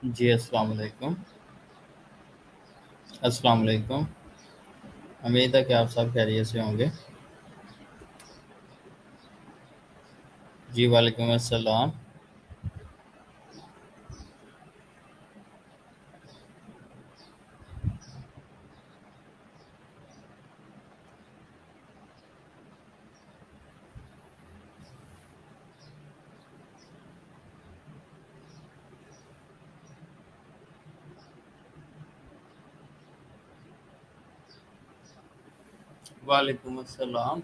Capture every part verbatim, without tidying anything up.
जी, अस्सलाम वालेकुम। अस्सलाम वालेकुम। उम्मीद है कि आप सब खैरियत से होंगे। जी, वालेकुम अस्सलाम। वालेकुम अस्सलाम।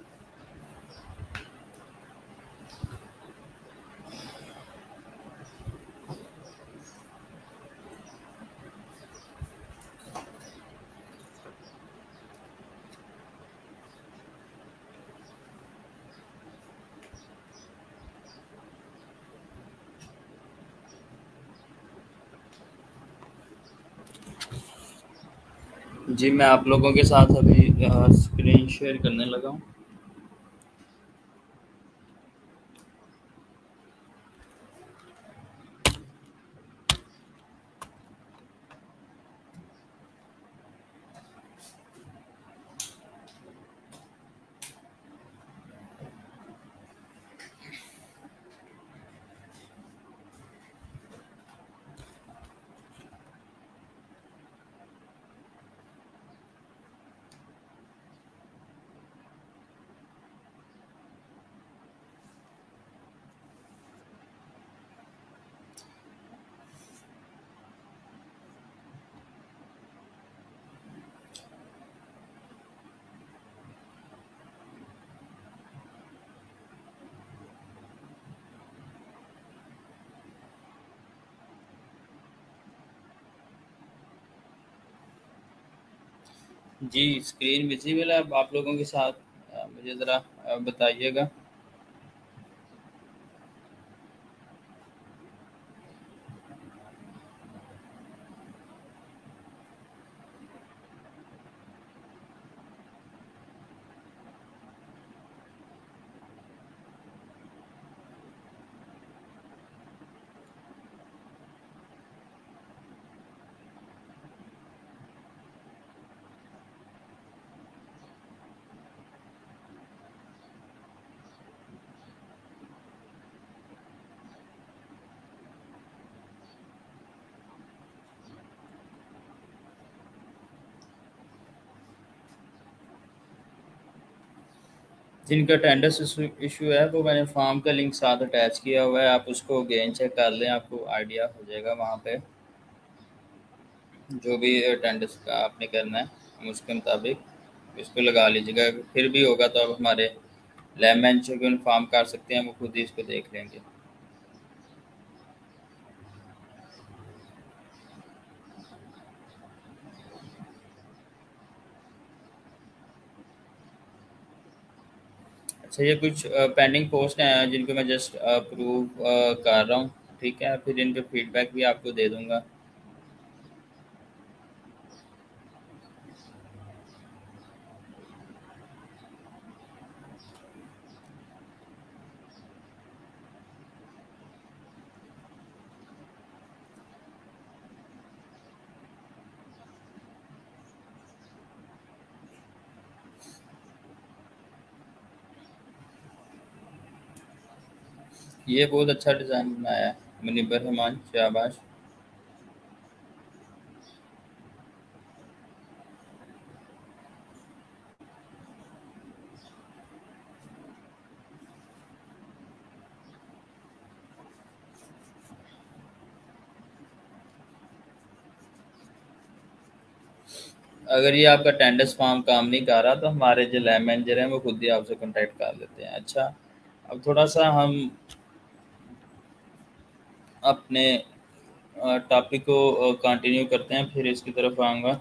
जी, मैं आप लोगों के साथ अभी अ, स्क्रीन शेयर करने लगा हूँ। जी, स्क्रीन विज़िबल है अब आप लोगों के साथ। अ, मुझे ज़रा अ, बताइएगा। जिनका अटेंडेंस इशू इशू है वो मैंने फॉर्म का लिंक साथ अटैच किया हुआ है, आप उसको अगेन चेक कर लें, आपको आइडिया हो जाएगा वहाँ पे जो भी अटेंडेंस का आपने करना है, हम उसके मुताबिक इसको लगा लीजिएगा। फिर भी होगा तो आप हमारे लैब मैनेजर को इन्फॉर्म कर सकते हैं, वो खुद ही इसको देख लेंगे। अच्छा, ये कुछ पेंडिंग पोस्ट हैं जिनको मैं जस्ट अप्रूव कर रहा हूँ, ठीक है, फिर इनका फीडबैक भी आपको दे दूंगा। ये बहुत अच्छा डिज़ाइन बनाया है मुनिबर रहमान, शाबाश। अगर ये आपका अटेंडेंस फॉर्म काम नहीं कर रहा तो हमारे जो लैब मैनेजर हैं वो खुद ही आपसे कांटेक्ट कर लेते हैं। अच्छा, अब थोड़ा सा हम अपने टॉपिक को कंटिन्यू करते हैं, फिर इसकी तरफ आऊँगा।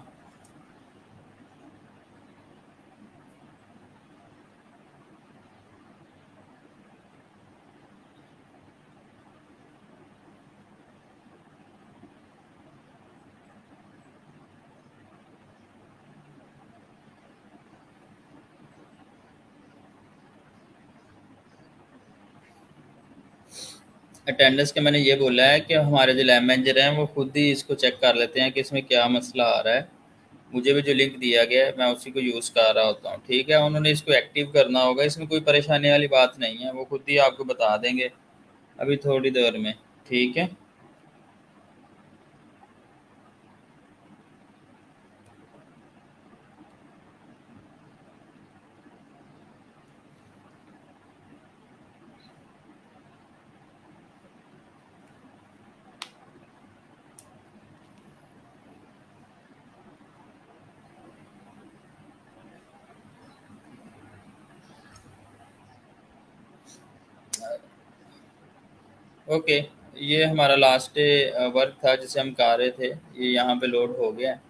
अटेंडेंस के मैंने ये बोला है कि हमारे जो लैब मैनेजर हैं वो खुद ही इसको चेक कर लेते हैं कि इसमें क्या मसला आ रहा है। मुझे भी जो लिंक दिया गया है मैं उसी को यूज़ कर रहा होता हूँ, ठीक है। उन्होंने इसको एक्टिव करना होगा, इसमें कोई परेशानी वाली बात नहीं है, वो खुद ही आपको बता देंगे अभी थोड़ी देर में, ठीक है। ओके, ये हमारा लास्ट वर्क था जिसे हम कर रहे थे, ये यहाँ पे लोड हो गया है।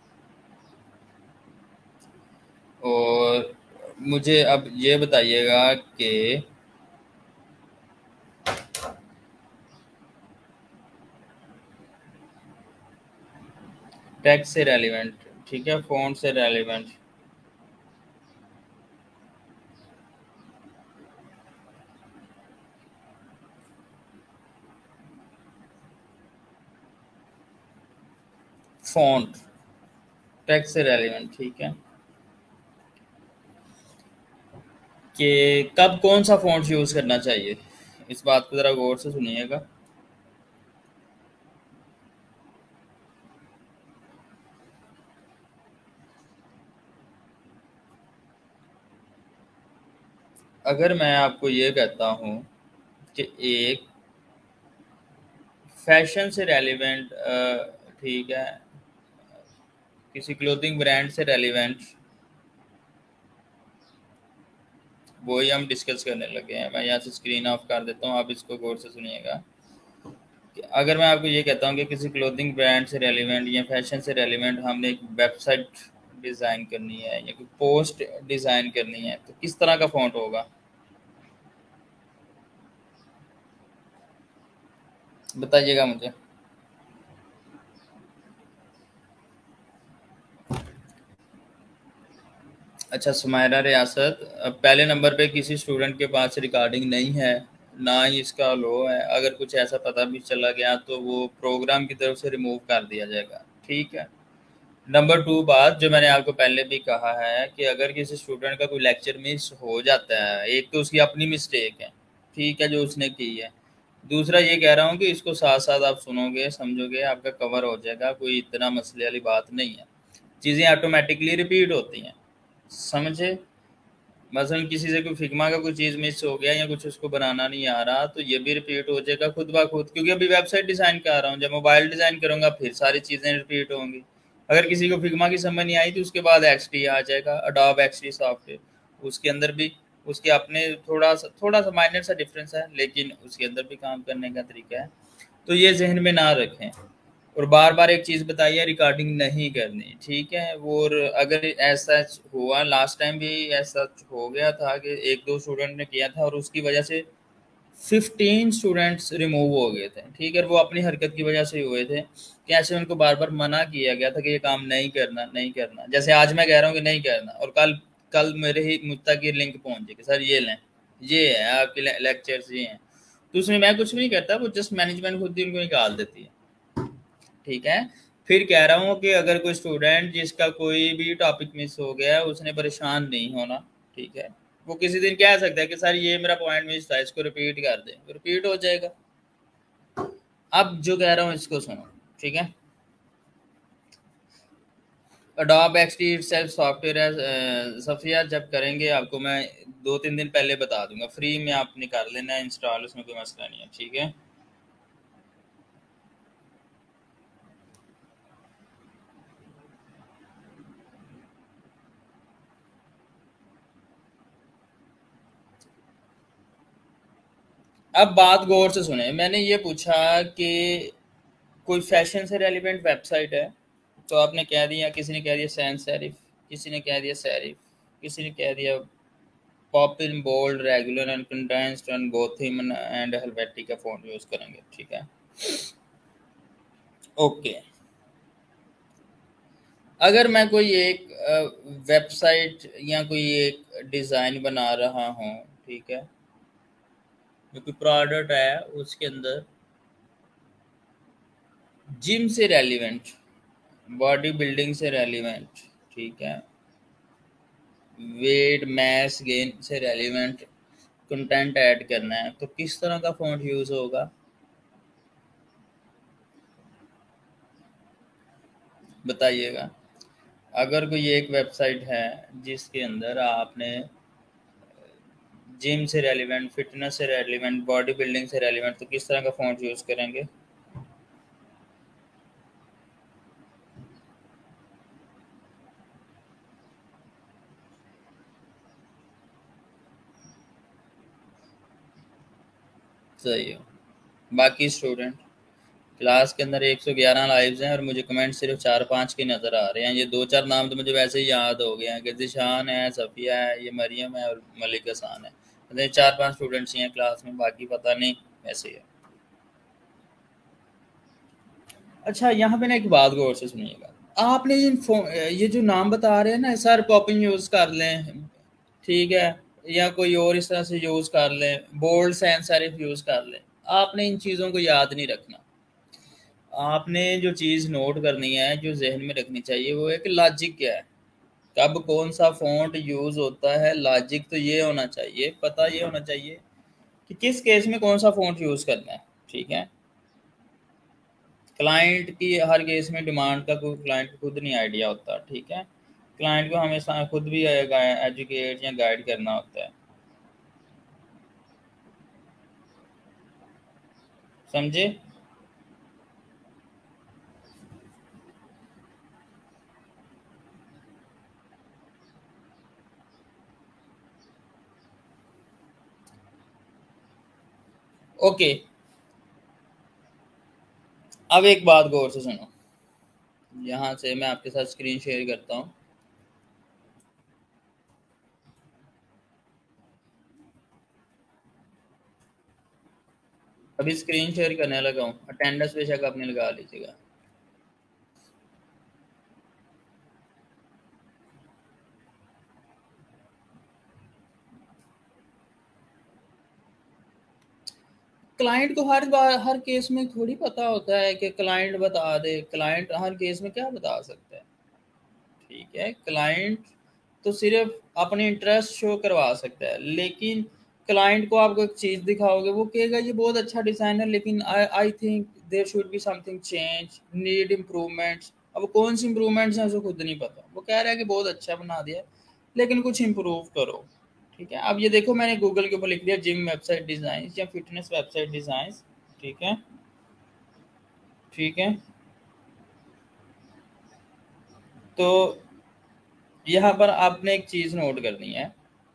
और मुझे अब ये बताइएगा कि टेक्स्ट से रेलिवेंट, ठीक है, फ़ॉन्ट से रेलिवेंट। फ़ॉन्ट टेक्स्ट से रेलिवेंट, ठीक है। कि कब कौन सा फ़ॉन्ट यूज़ करना चाहिए, इस बात को ज़रा गौर से सुनिएगा। अगर मैं आपको ये कहता हूँ कि एक फैशन से रेलिवेंट, ठीक है, किसी क्लोथिंग ब्रांड से रेलिवेंट, वही हम डिस्कस करने लगे हैं। मैं यहाँ से स्क्रीन ऑफ कर देता हूँ, आप इसको गौर से सुनिएगा। कि अगर मैं आपको ये कहता हूँ कि किसी क्लोथिंग ब्रांड से रेलिवेंट या फैशन से रेलिवेंट हमने एक वेबसाइट डिज़ाइन करनी है या कोई पोस्ट डिज़ाइन करनी है, तो किस तरह का फ़ॉन्ट होगा, बताइएगा मुझे। अच्छा, सुमायरा रियासत, अब पहले नंबर पे किसी स्टूडेंट के पास रिकॉर्डिंग नहीं है, ना ही इसका लो है। अगर कुछ ऐसा पता भी चला गया तो वो प्रोग्राम की तरफ से रिमूव कर दिया जाएगा, ठीक है। नंबर टू बात जो मैंने आपको पहले भी कहा है कि अगर किसी स्टूडेंट का कोई लेक्चर मिस हो जाता है, एक तो उसकी अपनी मिस्टेक है, ठीक है, जो उसने की है। दूसरा ये कह रहा हूँ कि इसको साथ साथ आप सुनोगे समझोगे आपका कवर हो जाएगा, कोई इतना मसले वाली बात नहीं है। चीज़ें ऑटोमेटिकली रिपीट होती हैं, समझे। मसलन किसी से कोई फिग्मा का कोई चीज़ मिस हो गया या कुछ उसको बनाना नहीं आ रहा, तो ये भी रिपीट हो जाएगा खुद ब खुद, क्योंकि अभी वेबसाइट डिज़ाइन कर रहा हूँ। जब मोबाइल डिज़ाइन करूँगा फिर सारी चीज़ें रिपीट होंगी। अगर किसी को फिग्मा की समझ नहीं आई तो उसके बाद एक्स टी आ जाएगा, अडोब एक्स टी सॉफ्टवेयर, उसके अंदर भी उसके अपने थोड़ा सा थोड़ा सा माइनर सा डिफरेंस है, लेकिन उसके अंदर भी काम करने का तरीका है। तो ये जहन में ना रखें। और बार बार एक चीज़ बताइए, रिकॉर्डिंग नहीं करनी, ठीक है। और अगर ऐसा हुआ, लास्ट टाइम भी ऐसा हो गया था कि एक दो स्टूडेंट ने किया था और उसकी वजह से फिफ्टीन स्टूडेंट्स रिमूव हो गए थे, ठीक है। वो अपनी हरकत की वजह से हुए थे कि ऐसे उनको बार बार मना किया गया था कि ये काम नहीं करना नहीं करना। जैसे आज मैं कह रहा हूँ कि नहीं करना, और कल कल मेरे ही मुझ तक ये लिंक पहुंच जाए कि सर ये लें, ये है आपके लेक्चर्स, ये हैं। तो उसमें मैं कुछ भी नहीं करता, वो जस्ट मैनेजमेंट खुद ही उनको निकाल देती है, ठीक है। फिर कह रहा हूँ कि अगर कोई स्टूडेंट जिसका कोई भी टॉपिक मिस हो गया उसने परेशान नहीं होना, ठीक है। वो किसी दिन कह सकता है कि सर ये मेरा पॉइंट मिस था, इसको रिपीट कर दे, रिपीट हो जाएगा। अब जो कह रहा हूँ इसको सुनो, ठीक है। अडोब एक्सटी सेल्फ सॉफ्टवेयर है सफिया, जब करेंगे आपको मैं दो तीन दिन पहले बता दूंगा, फ्री में आपने कर लेना है इंस्टॉल, उसमें कोई मसला नहीं है, ठीक है। अब बात गौर से सुने, मैंने ये पूछा कि कोई फैशन से रेलिवेंट वेबसाइट है, तो आपने कह दिया, किसी ने कह दिया सैन सेरिफ, किसी ने कह दिया सेरिफ, किसी ने कह दिया Poppins bold regular and condensed and Gotham and Helvetica font use करेंगे, ठीक है। ओके, अगर मैं कोई एक वेबसाइट या कोई एक डिज़ाइन बना रहा हूँ, ठीक है, जो कोई प्रोडक्ट है उसके अंदर जिम से रेलिवेंट, बॉडी बिल्डिंग से रेलिवेंट, ठीक है, वेट मैस गेन से रेलिवेंट कंटेंट ऐड करना है, तो किस तरह का फ़ॉन्ट यूज़ होगा बताइएगा। अगर कोई एक वेबसाइट है जिसके अंदर आपने जिम से रेलिवेंट, फिटनेस से रेलिवेंट, बॉडी बिल्डिंग से रेलिवेंट, तो किस तरह का फ़ॉन्ट यूज़ करेंगे? सही है। बाकी स्टूडेंट, क्लास के अंदर एक सौ ग्यारह लाइव्स हैं और मुझे कमेंट सिर्फ चार पाँच के नज़र आ रहे हैं। ये दो चार नाम तो मुझे वैसे ही याद हो गए हैं कि ज़िशान है, सफ़िया है, ये मरियम है और मलिक हसन है। मतलब चार पांच स्टूडेंट्स ही हैं क्लास में, बाकी पता नहीं ऐसे ही है। अच्छा, यहाँ पे ना एक बात गौर से सुनिएगा। आपने इन फो ये जो नाम बता रहे हैं ना, सर पॉपिंग यूज़ कर लें, ठीक है, या कोई और इस तरह से यूज़ कर लें, बोल्ड सैंस सेरिफ यूज़ कर लें, आपने इन चीज़ों को याद नहीं रखना। आपने जो चीज़ नोट करनी है, जो ज़हन में रखनी चाहिए, वो है कि लॉजिक क्या है, कब कौन सा फ़ॉन्ट यूज़ होता है। लॉजिक तो ये होना चाहिए, पता ये होना चाहिए कि किस केस में कौन सा फ़ॉन्ट यूज़ करना है, ठीक है। क्लाइंट की हर केस में डिमांड का कोई क्लाइंट को खुद नहीं आइडिया होता, ठीक है। क्लाइंट को हमेशा खुद भी एजुकेट या गाइड करना होता है, समझे। ओके, अब एक बात गौर से सुनो, यहाँ से मैं आपके साथ स्क्रीन शेयर करता हूँ। अभी स्क्रीन शेयर करने लगा हूँ, अटेंडेंस बेशक आपने लगा लीजिएगा। क्लाइंट को हर बार हर केस में थोड़ी पता होता है कि क्लाइंट बता दे, क्लाइंट हर केस में क्या बता सकता है, ठीक है। क्लाइंट तो सिर्फ अपने इंटरेस्ट शो करवा सकता है, लेकिन क्लाइंट को आपको एक चीज़ दिखाओगे, वो कहेगा ये बहुत अच्छा डिज़ाइन है, लेकिन I I think there should be something change, need improvements. अब कौन सी इम्प्रूवमेंट्स हैं उसे खुद नहीं पता, वो कह रहा है कि बहुत अच्छा बना दिया, लेकिन कुछ इम्प्रूव करो, ठीक है। अब ये देखो, मैंने गूगल के ऊपर लिख दिया जिम वेबसाइट डिज़ाइन या फिटनेस वेबसाइट डिज़ाइन, ठीक है, ठीक है। तो यहाँ पर आपने एक चीज़ नोट करनी है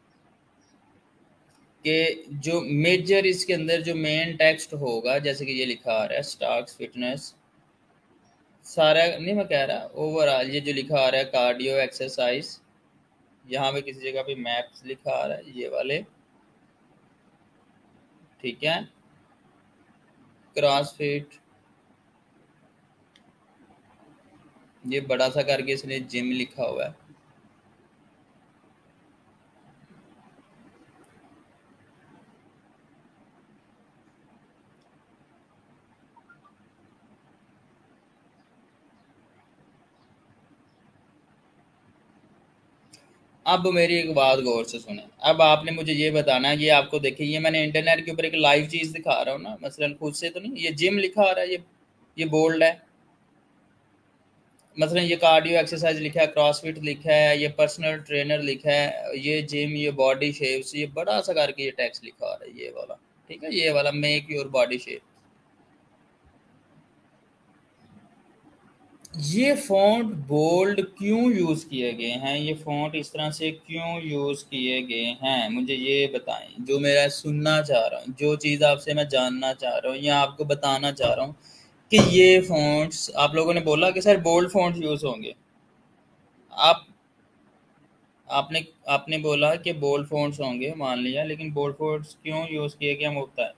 कि जो मेजर इसके अंदर जो मेन टेक्स्ट होगा, जैसे कि ये लिखा आ रहा है स्टार्स फिटनेस, सारा नहीं मैं कह रहा, ओवरऑल ये जो लिखा आ रहा है कार्डियो एक्सरसाइज, यहाँ पे किसी जगह पे मैप्स लिखा आ रहा है ये वाले, ठीक है, क्रॉसफिट, ये बड़ा सा करके इसने जिम लिखा हुआ है। अब मेरी एक बात गौर से सुने, अब आपने मुझे ये बताना है, ये आपको देखिए, ये मैंने इंटरनेट के ऊपर एक लाइव चीज़ दिखा रहा हूँ ना, मसलन खुद से तो नहीं, ये जिम लिखा आ रहा है, ये ये बोल्ड है, मसलन ये कार्डियो एक्सरसाइज लिखा है, क्रॉसफिट लिखा है, ये पर्सनल ट्रेनर लिखा है, ये जिम, ये बॉडी शेप्स, ये बड़ा सा करके ये टेक्स्ट लिखा आ रहा है, ये वाला, ठीक है, ये वाला मेक योर बॉडी शेप। ये फ़ॉन्ट बोल्ड क्यों यूज़ किए गए हैं, ये फ़ॉन्ट इस तरह से क्यों यूज़ किए गए हैं, मुझे ये बताएं, जो मेरा सुनना चाह रहा हूँ, जो चीज़ आपसे मैं जानना चाह रहा हूँ या आपको बताना चाह रहा हूँ कि ये फ़ॉन्ट्स, आप लोगों ने बोला कि सर बोल्ड फ़ॉन्ट यूज़ होंगे, आप आपने आपने बोला कि बोल्ड फ़ॉन्ट्स होंगे, मान लिया, लेकिन बोल्ड फ़ॉन्ट्स क्यों यूज़ किए गए मुझे बताएं।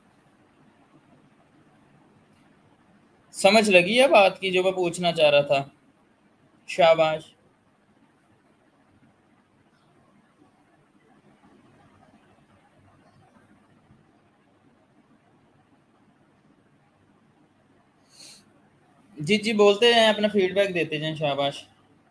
समझ लगी है बात की जो मैं पूछना चाह रहा था? शाबाश। जी जी बोलते हैं, अपना फीडबैक देते जाएं, शाबाश।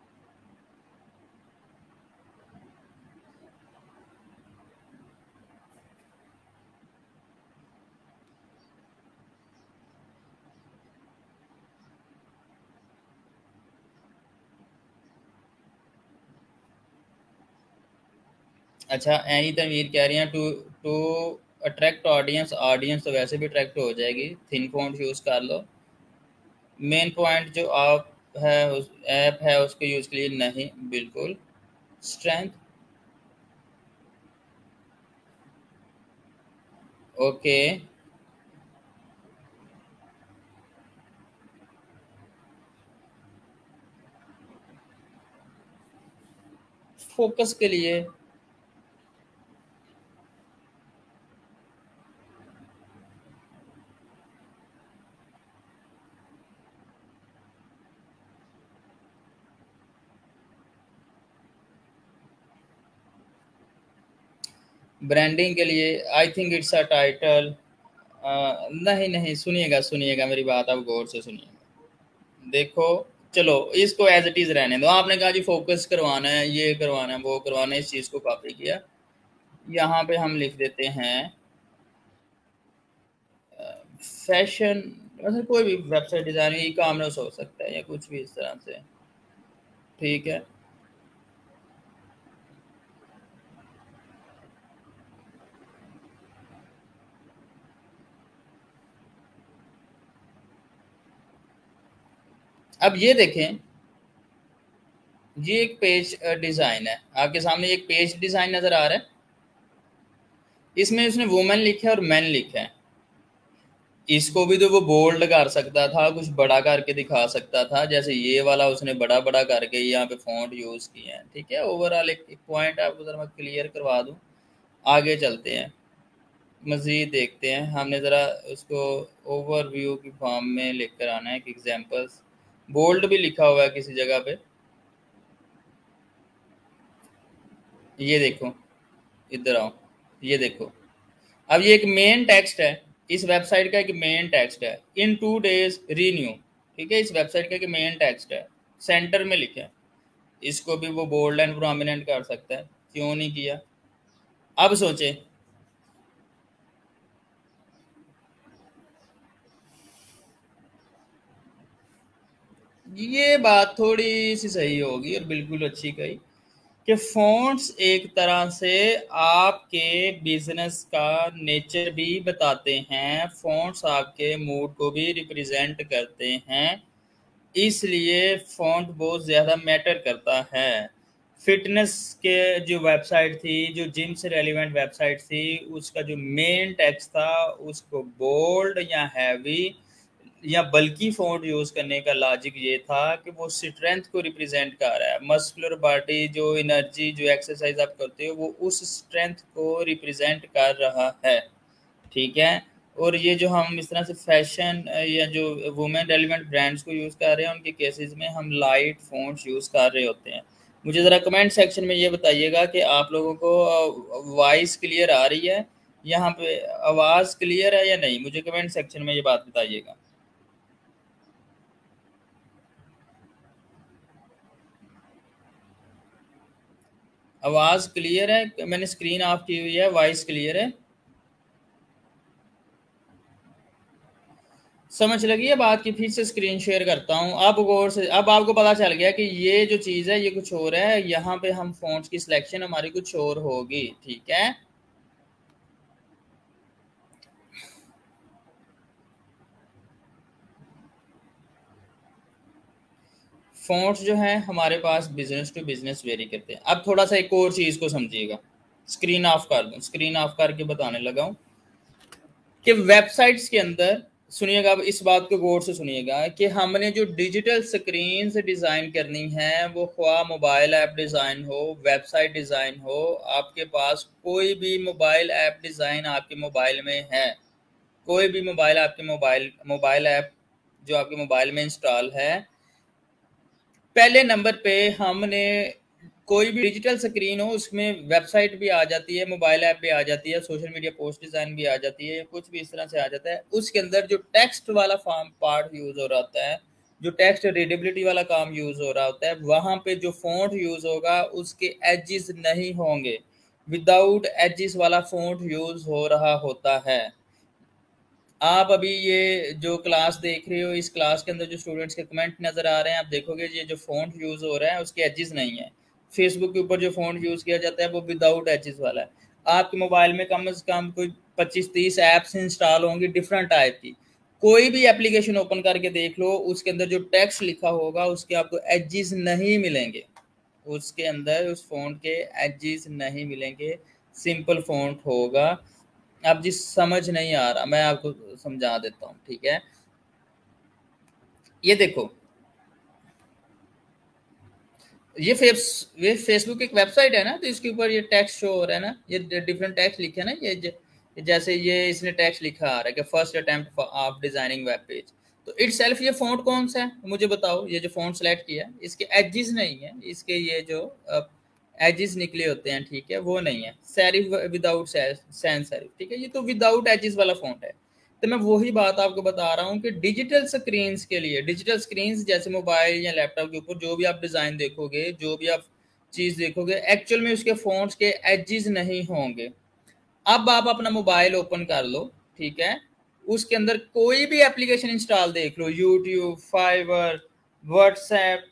अच्छा, एनी तनवीर कह रही हैं to to attract audience, audience तो वैसे भी अट्रैक्ट हो जाएगी, थिन फॉन्ट यूज़ कर लो। मेन पॉइंट जो आप है उस ऐप है उसको यूज़ के लिए नहीं, बिल्कुल। Strength, okay. फोकस के लिए ब्रांडिंग के लिए I think it's a title. नहीं नहीं, सुनिएगा सुनिएगा मेरी बात, आप गौर से सुनिएगा। देखो, चलो इसको एज इट इज रहने दो। आपने कहा जी फोकस करवाना है, ये करवाना है, वो करवाना है, इस चीज को कॉपी किया। यहाँ पे हम लिख देते हैं फैशन, मतलब कोई भी वेबसाइट डिजाइन, ई कॉमर्स हो सकता है या कुछ भी इस तरह से। ठीक है, अब ये देखें, ये एक पेज डिजाइन है आपके सामने, एक पेज डिजाइन नजर आ रहा है। इसमें उसने वुमेन लिखा है और मैन लिखा है। इसको भी तो वो बोल्ड कर सकता था, कुछ बड़ा करके दिखा सकता था, जैसे ये वाला उसने बड़ा बड़ा करके यहाँ पे फॉन्ट यूज किए हैं। ठीक है, ओवरऑल एक, एक पॉइंट आपको जरा मैं क्लियर करवा दूं। आगे चलते हैं, मजीद देखते हैं। हमने ज़रा उसको ओवरव्यू की फॉर्म में लेकर आना है, एक एग्जांपल्स। बोल्ड भी लिखा हुआ है किसी जगह पे, ये देखो, इधर आओ, ये देखो। अब ये एक मेन टेक्स्ट है, इस वेबसाइट का एक मेन टेक्स्ट है, इन टू डेज रीन्यू। ठीक है, इस वेबसाइट का एक मेन टेक्स्ट है, सेंटर में लिखा है। इसको भी वो बोल्ड एंड प्रोमिनेंट कर सकता है, क्यों नहीं किया? अब सोचे, ये बात थोड़ी सी सही होगी और बिल्कुल अच्छी कही कि फ़ॉन्ट्स एक तरह से आपके बिजनेस का नेचर भी बताते हैं, फ़ॉन्ट्स आपके मूड को भी रिप्रेजेंट करते हैं। इसलिए फ़ॉन्ट बहुत ज़्यादा मैटर करता है। फिटनेस के जो वेबसाइट थी, जो जिम से रेलिवेंट वेबसाइट थी, उसका जो मेन टेक्स्ट था उसको बोल्ड या हैवी या बल्कि फ़ॉन्ट यूज़ करने का लॉजिक ये था कि वो स्ट्रेंथ को रिप्रेजेंट कर रहा है। मस्कुलर बॉडी, जो एनर्जी, जो एक्सरसाइज आप करते हो, वो उस स्ट्रेंथ को रिप्रेजेंट कर रहा है। ठीक है, और ये जो हम इस तरह से फैशन या जो वुमेन रेलिवेंट ब्रांड्स को यूज़ कर रहे हैं, उनके केसेस में हम लाइट फ़ॉन्ट्स यूज़ कर रहे होते हैं। मुझे ज़रा कमेंट सेक्शन में ये बताइएगा कि आप लोगों को वॉइस क्लियर आ रही है, यहाँ पे आवाज़ क्लियर है या नहीं? मुझे कमेंट सेक्शन में ये बात बताइएगा। आवाज़ क्लियर है? मैंने स्क्रीन ऑफ की हुई है, वॉइस क्लियर है? समझ लगी है बात की? फिर से स्क्रीन शेयर करता हूँ, अब गौर से, अब आपको पता चल गया कि ये जो चीज़ है ये कुछ और है। यहाँ पे हम फ़ॉन्ट्स की सिलेक्शन हमारी कुछ और होगी। ठीक है, फ़ॉन्ट्स जो है हमारे पास बिजनेस टू बिजनेस वेरी करते हैं। अब थोड़ा सा एक और चीज़ को समझिएगा। स्क्रीन ऑफ कर दूँ, स्क्रीन ऑफ करके बताने लगा हूँ कि वेबसाइट्स के अंदर, सुनिएगा अब इस बात को गौर से सुनिएगा, कि हमने जो डिजिटल स्क्रीन से डिज़ाइन करनी है, वो ख्वा मोबाइल ऐप डिज़ाइन हो, वेबसाइट डिज़ाइन हो, आपके पास कोई भी मोबाइल ऐप डिज़ाइन आपके मोबाइल में है, कोई भी मोबाइल आपके मोबाइल मोबाइल ऐप जो आपके मोबाइल में इंस्टॉल है, पहले नंबर पे हमने कोई भी डिजिटल स्क्रीन हो उसमें वेबसाइट भी आ जाती है, मोबाइल ऐप भी आ जाती है, सोशल मीडिया पोस्ट डिज़ाइन भी आ जाती है, कुछ भी इस तरह से आ जाता है। उसके अंदर जो टेक्स्ट वाला फॉर्म पार्ट यूज़ हो रहा है, जो टेक्स्ट रीडेबिलिटी वाला काम यूज हो रहा होता है, वहां पे जो फॉन्ट यूज होगा उसके एजेस नहीं होंगे, विदाउट एजेस वाला फॉन्ट यूज हो रहा होता है। आप अभी ये जो क्लास देख रहे हो, इस क्लास के अंदर जो स्टूडेंट्स के कमेंट नजर आ रहे हैं, आप देखोगे ये जो फॉन्ट यूज हो रहा है उसके एजेस नहीं है। फेसबुक के ऊपर जो फॉन्ट यूज किया जाता है वो विदाउट एजेस वाला है। आपके मोबाइल में कम से कम कोई पच्चीस तीस ऐप्स इंस्टॉल होंगी डिफरेंट टाइप की। कोई भी एप्लीकेशन ओपन करके देख लो, उसके अंदर जो टेक्स्ट लिखा होगा उसके आपको एजेस नहीं मिलेंगे, उसके अंदर उस फॉन्ट के एजेस नहीं मिलेंगे, सिंपल फॉन्ट होगा। अब जिस समझ नहीं आ रहा, मैं आपको समझा देता हूँ, ठीक है। ये देखो, ये फेस ये फेसबुक एक वेबसाइट है ना, तो इसके ऊपर ये टेक्स्ट शो हो रहा है ना, ये डिफरेंट टेक्स्ट लिखे है ना, ये ज, जैसे ये इसने टेक्स्ट लिखा आ रहा है कि first attempt of designing web page. तो इट सेल्फ ये फॉन्ट कौन सा है मुझे बताओ। ये जो फॉन्ट सेलेक्ट किया है इसके एजेस नहीं है, इसके ये जो एजेस निकले होते हैं, ठीक है, वो नहीं है। सेरिफ विदाउट सैन सेरिफ, ठीक है, ये तो विदाउट एजेस वाला फॉन्ट है। तो मैं वही बात आपको बता रहा हूँ कि डिजिटल स्क्रीन के लिए, डिजिटल स्क्रीन जैसे मोबाइल या लैपटॉप के ऊपर जो भी आप डिजाइन देखोगे, जो भी आप चीज देखोगे, एक्चुअल में उसके फॉन्ट्स के एजेस नहीं होंगे। अब आप अपना मोबाइल ओपन कर लो, ठीक है, उसके अंदर कोई भी एप्लीकेशन इंस्टॉल देख लो, यूट्यूब, फाइवर, व्हाट्सएप,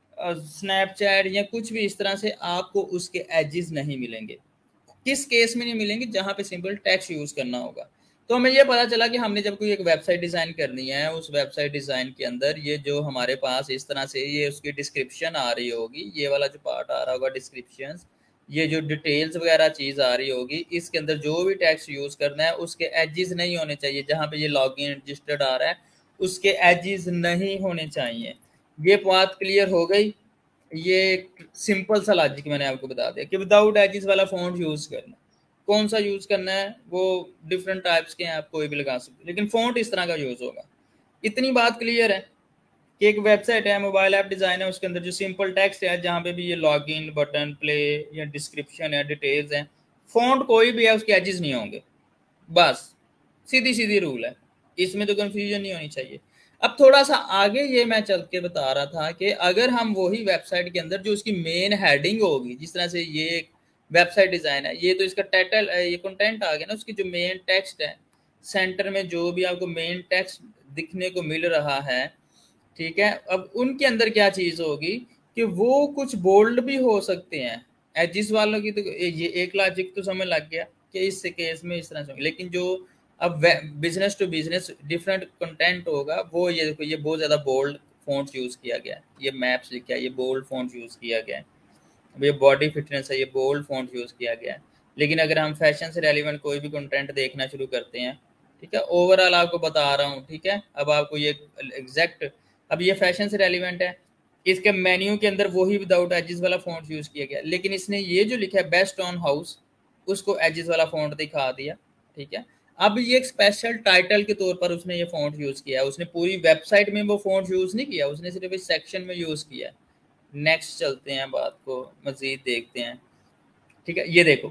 स्नैपचैट या कुछ भी, इस तरह से आपको उसके एजेस नहीं मिलेंगे। किस केस में नहीं मिलेंगे? जहां पे सिंपल टेक्स्ट यूज करना होगा। तो हमें यह पता चला कि हमने जब कोई एक वेबसाइट डिजाइन करनी है, उस वेबसाइट डिजाइन के अंदर ये जो हमारे पास इस तरह से ये उसकी डिस्क्रिप्शन आ रही होगी, ये वाला जो पार्ट आ रहा होगा डिस्क्रिप्शन, ये जो डिटेल्स वगैरह चीज आ रही होगी, इसके अंदर जो भी टेक्स्ट यूज करना है उसके एजेस नहीं होने चाहिए। जहां पे ये लॉग इन रजिस्टर्ड आ रहा है उसके एजेस नहीं होने चाहिए। ये बात क्लियर हो गई। ये सिंपल सा लॉजिक मैंने आपको बता दिया कि विदाउट एजेस वाला फॉन्ट यूज करना। कौन सा यूज करना है वो डिफरेंट टाइप्स के हैं, आप कोई भी लगा सकते हो, लेकिन फॉन्ट इस तरह का यूज होगा। इतनी बात क्लियर है कि एक वेबसाइट है, मोबाइल ऐप डिजाइन है, उसके अंदर जो सिंपल टेक्स्ट है, जहाँ पे भी ये लॉग इन बटन, प्ले या डिस्क्रिप्शन है, डिटेल्स है, फॉन्ट कोई भी है उसके एजेस नहीं होंगे। बस सीधी सीधी रूल है, इसमें तो कंफ्यूजन नहीं होनी चाहिए। अब थोड़ा सा आगे ये मैं चल के बता रहा था कि अगर हम वही वेबसाइट के अंदर जो उसकी मेन हेडिंग होगी, जिस तरह से ये एक वेबसाइट डिजाइन है, ये तो इसका टाइटल, ये कंटेंट आ गया ना, उसकी जो मेन टेक्स्ट है, सेंटर में जो भी आपको मेन टेक्स्ट दिखने को मिल रहा है, ठीक है, अब उनके अंदर क्या चीज होगी कि वो कुछ बोल्ड भी हो सकते हैं। एजिस वालों की तो ये एक लॉजिक तो समझ लग गया कि इस केस में इस तरह से, लेकिन जो अब business to business different content होगा, वो ये देखो, ये बहुत ज्यादा बोल्ड फॉन्ट्स यूज किया गया है, ये मैप्स लिखा है, ये बोल्ड फॉन्ट यूज किया गया है। अब ये बॉडी फिटनेस है, ये बोल्ड फॉन्ट यूज किया गया है। लेकिन अगर हम फैशन से रेलिवेंट कोई भी कंटेंट देखना शुरू करते हैं, ठीक है, ओवरऑल आपको बता रहा हूँ, ठीक है, अब आपको ये एग्जैक्ट, अब ये फैशन से रेलिवेंट है, इसके मेन्यू के अंदर वही विदाउट एजेस वाला फॉन्ट यूज किया गया, लेकिन इसने ये जो लिखा है बेस्ट ऑन हाउस, उसको एजेस वाला फॉन्ट दिखा दिया, ठीक है। अब ये एक स्पेशल टाइटल के तौर पर उसने ये फॉन्ट यूज किया है, उसने पूरी वेबसाइट में वो फॉन्ट यूज नहीं किया, उसने सिर्फ इस सेक्शन में यूज किया है। नेक्स्ट चलते हैं, बात को मजीद देखते हैं, ठीक है। ये देखो,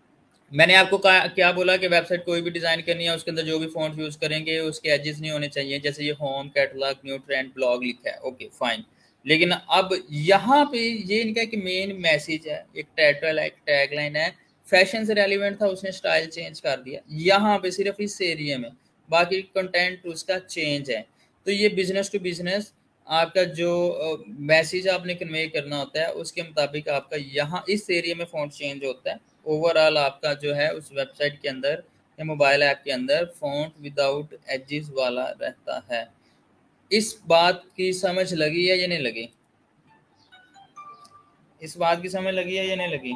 मैंने आपको कहा, क्या बोला कि वेबसाइट कोई भी डिजाइन करनी है, उसके अंदर जो भी फॉन्ट यूज करेंगे उसके एजेस नहीं होने चाहिए। जैसे ये home, catalogue, new trend, blog लिखा है, ओके फाइन। लेकिन अब यहाँ पे ये इनका एक मेन मैसेज है, एक टाइटल है, एक टैगलाइन है, फैशन से रेलिवेंट था, उसने स्टाइल चेंज कर दिया यहाँ पे सिर्फ इस एरिया में, बाकी कंटेंट उसका चेंज है। तो ये बिजनेस टू बिजनेस आपका जो मैसेज आपने कन्वे करना होता है उसके मुताबिक आपका यहाँ इस एरिया में फॉन्ट चेंज होता है। ओवरऑल आपका जो है उस वेबसाइट के अंदर या मोबाइल ऐप के अंदर फॉन्ट विदाउट एजेस वाला रहता है। इस बात की समझ लगी है या नहीं लगी? इस बात की समझ लगी है या नहीं लगी?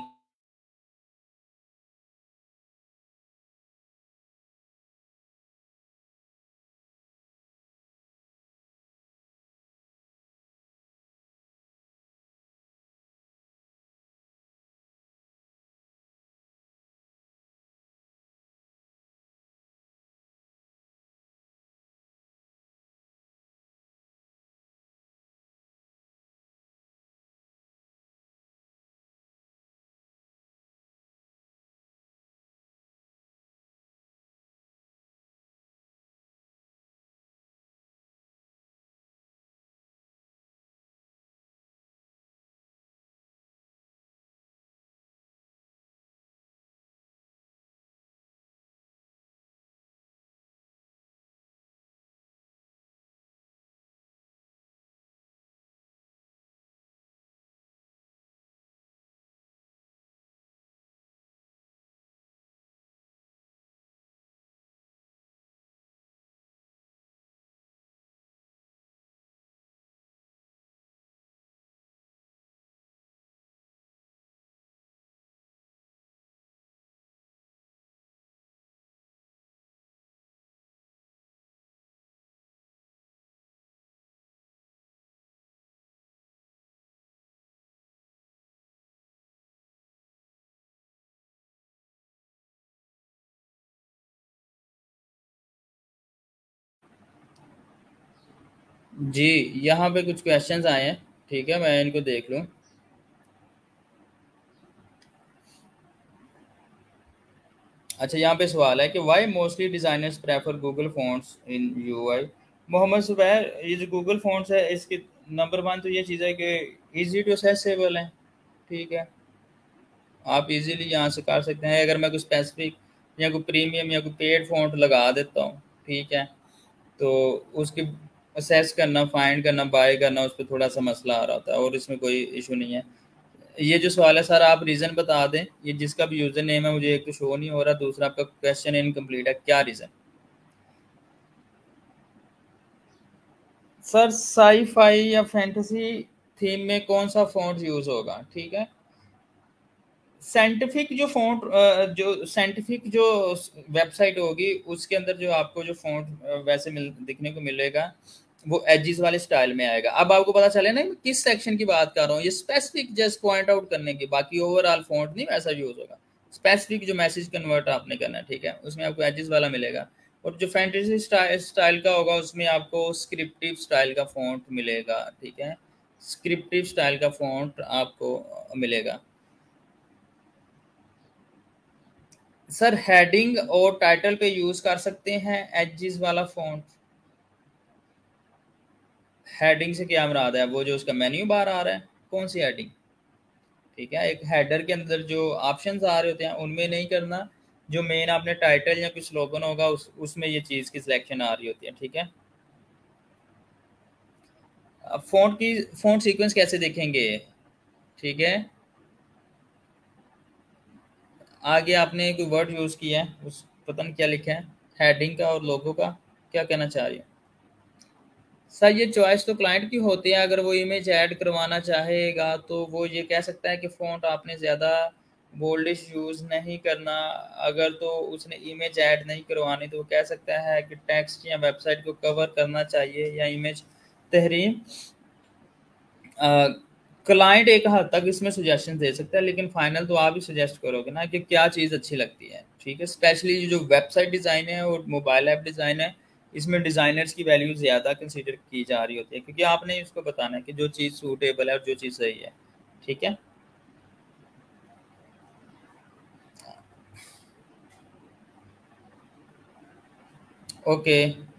जी, यहाँ पे कुछ क्वेश्चंस आए हैं, ठीक है, मैं इनको देख लूँ। अच्छा, यहाँ पे सवाल है कि why mostly designers prefer Google fonts in UI. Mohammad Zubair, ये जो गूगल फ़ॉन्ट्स है इसकी नंबर वन तो ये चीज़ है कि ईज़ी टू एक्सेसिबल है, ठीक है। आप इजीली यहाँ से कर सकते हैं। अगर मैं कोई स्पेसिफिक या कोई प्रीमियम या कोई पेड फ़ॉन्ट लगा देता हूँ, ठीक है, तो उसकी असेस करना, फाइंड करना, बाय करना, उस पे थोड़ा-सा मसला आ रहा होता है और इसमें कोई इश्यू नहीं है। ये जो सवाल है सर, आप रीज़न बता दें। ये जिसका भी यूज़र नेम है मुझे एक तो शो नहीं हो रहा, दूसरा आपका क्वेश्चन इनकम्प्लीट है, क्या रीज़न? सर, साई-फाई या फैंटेसी थीम में कौन-सा फ़ॉन्ट यूज़ होगा, ठीक है? साइंटिफिक जो फ़ॉन्ट अ, जो साइंटिफिक जो वेबसाइट होगी उसके अंदर जो आपको जो फ़ॉन्ट अ, वैसे मिल दिखने को मिलेगा, वो एजेस वाले स्टाइल में आएगा। अब आपको पता चले ना मैं किस सेक्शन की बात कर रहा हूँ, ये स्पेसिफिक जस्ट पॉइंट आउट करने की, बाकी ओवरऑल फ़ॉन्ट नहीं वैसा यूज़ होगा। स्पेसिफिक जो मैसेज कन्वर्ट आपने करना है, ठीक है, उसमें आपको एजेस वाला मिलेगा। और जो फैंटेसी स्टाइल स्टाइल का होगा उसमें आपको स्क्रिप्टिव स्टाइल का फ़ॉन्ट मिलेगा, ठीक है? स्क्रिप्टिव स्टाइल का फ़ॉन्ट आपको मिलेगा। सर, हेडिंग और टाइटल पे यूज कर सकते हैं एजेस वाला फॉन्ट। हेडिंग से क्या मुराद है? वो जो उसका मेन्यू बार आ रहा है, कौन सी हेडिंग? ठीक है, एक हेडर के अंदर जो ऑप्शंस आ रहे होते हैं उनमें नहीं करना, जो मेन आपने टाइटल या कुछ स्लोगन होगा उस उसमें ये चीज़ की सिलेक्शन आ रही होती है, ठीक है। अब फॉन्ट की फॉन्ट सीक्वेंस कैसे देखेंगे, ठीक है। आगे आपने कोई वर्ड यूज़ किया है, उस पता नहीं क्या लिखा है, हेडिंग का और लोगो का, क्या कहना चाह रही है? सर, ये चॉइस तो क्लाइंट की होती है। अगर वो इमेज ऐड करवाना चाहेगा तो वो ये कह सकता है कि फ़ॉन्ट आपने ज़्यादा बोल्डिश यूज़ नहीं करना। अगर तो उसने इमेज ऐड नहीं करवानी तो वो कह सकता है कि टेक्स्ट या वेबसाइट को कवर करना चाहिए या इमेज तहरीर। क्लाइंट एक हद तक इसमें सजेशन दे सकता है, लेकिन फाइनल तो आप ही सजेस्ट करोगे ना कि क्या चीज़ अच्छी लगती है, ठीक है। स्पेशली जो वेबसाइट डिज़ाइन है और मोबाइल ऐप डिज़ाइन है, इसमें डिज़ाइनर्स की वैल्यू ज़्यादा कंसीडर की जा रही होती है, क्योंकि आपने उसको बताना है कि जो चीज़ सूटेबल है और जो चीज़ सही है, ठीक है। ओके।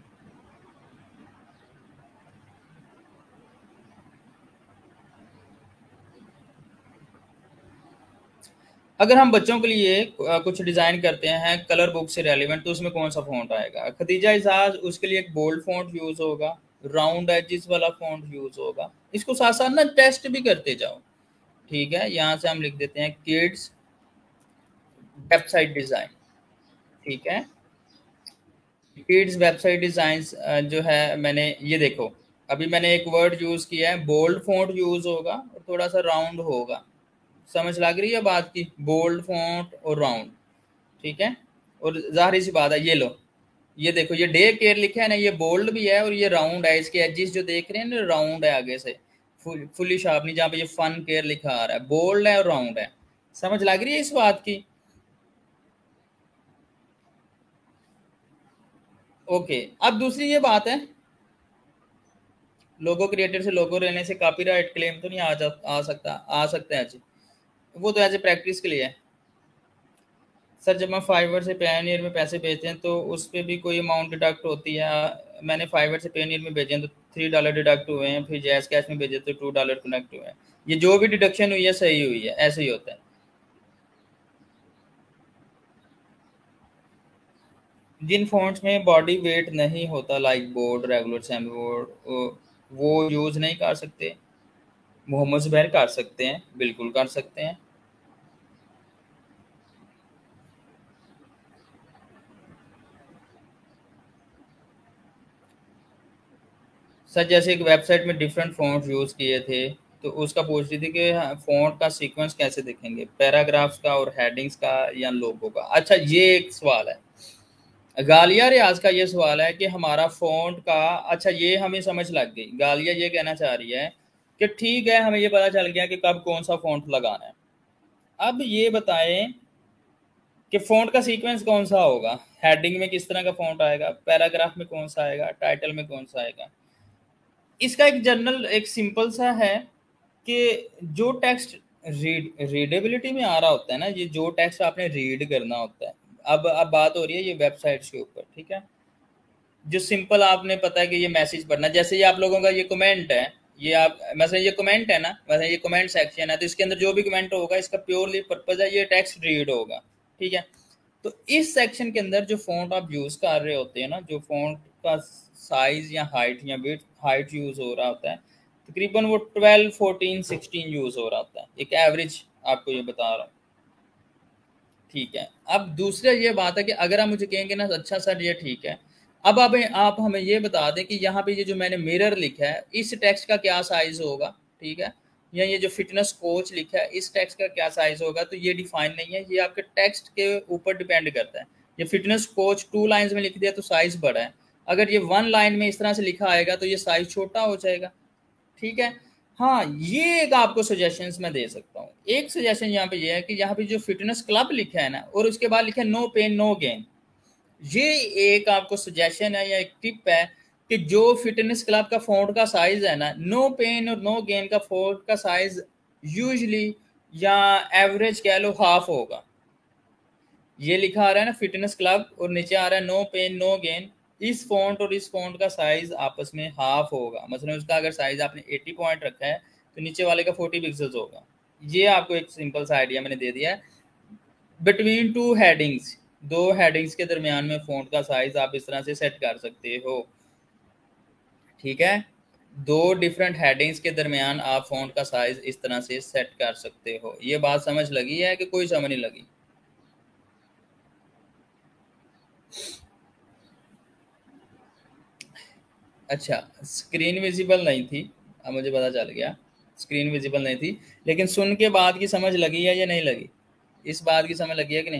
अगर हम बच्चों के लिए अ, कुछ डिज़ाइन करते हैं कलर बुक से रेलिवेंट, तो उसमें कौन सा फ़ॉन्ट आएगा? खदीजा इजाज, उसके लिए एक बोल्ड फ़ॉन्ट यूज़ होगा, राउंड एजेस वाला फ़ॉन्ट यूज़ होगा। इसको साथ-साथ ना टेस्ट भी करते जाओ, ठीक है। यहाँ से हम लिख देते हैं किड्स वेबसाइट डिज़ाइन, ठीक है। किड्स वेबसाइट डिज़ाइंस जो है, मैंने ये देखो, अभी मैंने एक वर्ड यूज़ किया है, बोल्ड फ़ॉन्ट यूज़ होगा और थोड़ा सा राउंड होगा। समझ लग रही है बात की? बोल्ड फ़ॉन्ट और राउंड, ठीक है। और ज़ाहिर सी बात है, ये लो, ये देखो, ये डे केयर लिखा है ना, ये बोल्ड भी है और ये राउंड है। इसके एजेस जो देख रहे हैं ना, राउंड है आगे से, फुल फुली शार्प नहीं। जहाँ पे ये फन केयर लिखा आ रहा है, बोल्ड है और राउंड है। समझ लग रही है इस बात की? ओके। अब दूसरी ये बात है, लोगो क्रिएटर से लोगो लेने से कॉपीराइट क्लेम तो नहीं आ जा आ सकता? आ सकता है जी। वो तो एज ए प्रैक्टिस के लिए है। सर, जब हम फाइवर से पेयोनियर में पैसे भेजते हैं तो उस पे भी कोई अमाउंट डिडक्ट होती है? मैंने फाइवर से पेयोनियर में भेजे हैं तो थ्री डॉलर डिडक्ट हुए हैं, फिर जैज़ कैश में भेजे तो टू डॉलर कनेक्ट हुए हैं। ये जो भी डिडक्शन हुई है सही हुई है, ऐसे ही होता है। जिन फ़ॉन्ट्स में बॉडी वेट नहीं होता, like bold, regular, semi bold, वो यूज़ नहीं कर सकते? मोहम्मद ज़ुबैर कर सकते हैं, बिल्कुल कर सकते हैं। सर, जैसे एक वेबसाइट में डिफरेंट फ़ॉन्ट यूज़ किए थे, तो उसका पूछ रही थी कि हाँ, फ़ॉन्ट का सीक्वेंस कैसे देखेंगे? पैराग्राफ्स का और हेडिंग्स का या लोगो का? अच्छा, ये एक सवाल है। गालिया रियाज का ये सवाल है कि हमारा फ़ॉन्ट का, अच्छा ये हमें समझ लग गई। गालिया ये कहना चाह रही है कि ठीक है, हमें ये पता चल गया कि कब कौन-सा फ़ॉन्ट लगाना है। अब ये बताएँ कि फ़ॉन्ट का सीक्वेंस कौन-सा होगा? हेडिंग में किस तरह का फ़ॉन्ट आएगा? पैराग्राफ में कौन-सा आएगा? टाइटल में कौन-सा आएगा? इसका एक जनरल एक सिंपल सा है कि जो टेक्स्ट रीड रीडेबिलिटी में आ रहा होता है ना, ये जो टेक्स्ट आपने रीड करना होता है, अब अब बात हो रही है ये वेबसाइट्स के ऊपर, ठीक है। जो सिंपल आपने पता है कि ये मैसेज पढ़ना, जैसे ये आप लोगों का ये कमेंट है, ये आप मतलब ये कमेंट है ना, मतलब ये कमेंट सेक्शन है, तो इसके अंदर जो भी कमेंट होगा इसका प्योरली पर्पज है ये टेक्स्ट रीड होगा, ठीक है। तो इस सेक्शन के अंदर जो फॉन्ट आप यूज कर रहे होते हैं ना, जो फॉन्ट का साइज या हाइट या विड्थ हाइट यूज हो रहा होता है, तकरीबन वो ट्वेल्व फोर्टीन सिक्सटीन यूज हो रहा होता है, एक एवरेज आपको ये बता रहा हूँ, ठीक है। अब दूसरा ये बात है कि अगर आप मुझे कहेंगे ना अच्छा सर ये ठीक है, अब आप आप हमें ये बता दें कि यहाँ पे ये जो मैंने मिरर लिखा है इस टेक्स्ट का क्या साइज होगा, ठीक है, या ये जो फिटनेस कोच लिखा है इस टेक्स्ट का क्या साइज होगा, तो ये डिफाइन नहीं है, ये आपके टेक्स्ट के ऊपर डिपेंड करता है। ये फिटनेस कोच टू लाइन्स में लिख दिया तो साइज बड़ा है, अगर ये वन लाइन में इस तरह से लिखा आएगा तो ये साइज छोटा हो जाएगा, ठीक है। हाँ, ये एक आपको सजेशंस मैं दे सकता हूँ। एक सजेशन यहाँ पे ये है कि यहाँ पे जो फिटनेस क्लब लिखा है ना और उसके बाद लिखा है नो पेन नो गेन, ये एक आपको सजेशन है या एक टिप है कि जो फिटनेस क्लब का फॉन्ट का साइज है ना, नो पेन और नो गेन का फॉन्ट का साइज यूजली या एवरेज कह लो हाफ होगा। ये लिखा आ रहा है ना फिटनेस क्लब और नीचे आ रहा है नो पेन नो गेन, इस फॉन्ट और इस फॉन्ट का साइज आपस में हाफ होगा, मतलब उसका अगर साइज आपने अस्सी पॉइंट रखा है तो नीचे वाले का चालीस पिक्सल्स होगा। ये आपको एक सिंपल सा आइडिया मैंने दे दिया है। बिटवीन टू हेडिंग्स, दो हेडिंग्स के दरमियान में फॉन्ट का साइज आप इस तरह से सेट कर सकते हो, ठीक है। दो डिफरेंट हेडिंग्स के दरमियान आप फॉन्ट का साइज इस तरह से सेट कर सकते हो। ये बात समझ लगी है कि कोई समझ नहीं लगी? अच्छा, स्क्रीन विजिबल नहीं थी, अब मुझे पता चल गया स्क्रीन विजिबल नहीं थी, लेकिन सुन के बाद की समझ लगी है या नहीं लगी? इस बात की समझ लगी है कि नहीं?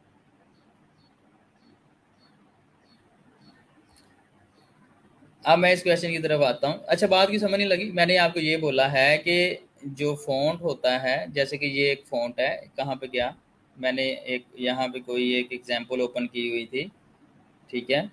अब मैं इस क्वेश्चन की तरफ आता हूँ। अच्छा, बात की समझ नहीं लगी, मैंने आपको ये बोला है कि जो फॉन्ट होता है, जैसे कि ये एक फॉन्ट है, कहाँ पे गया, मैंने एक यहाँ पे कोई एक एग्जांपल ओपन की हुई थी, ठीक है।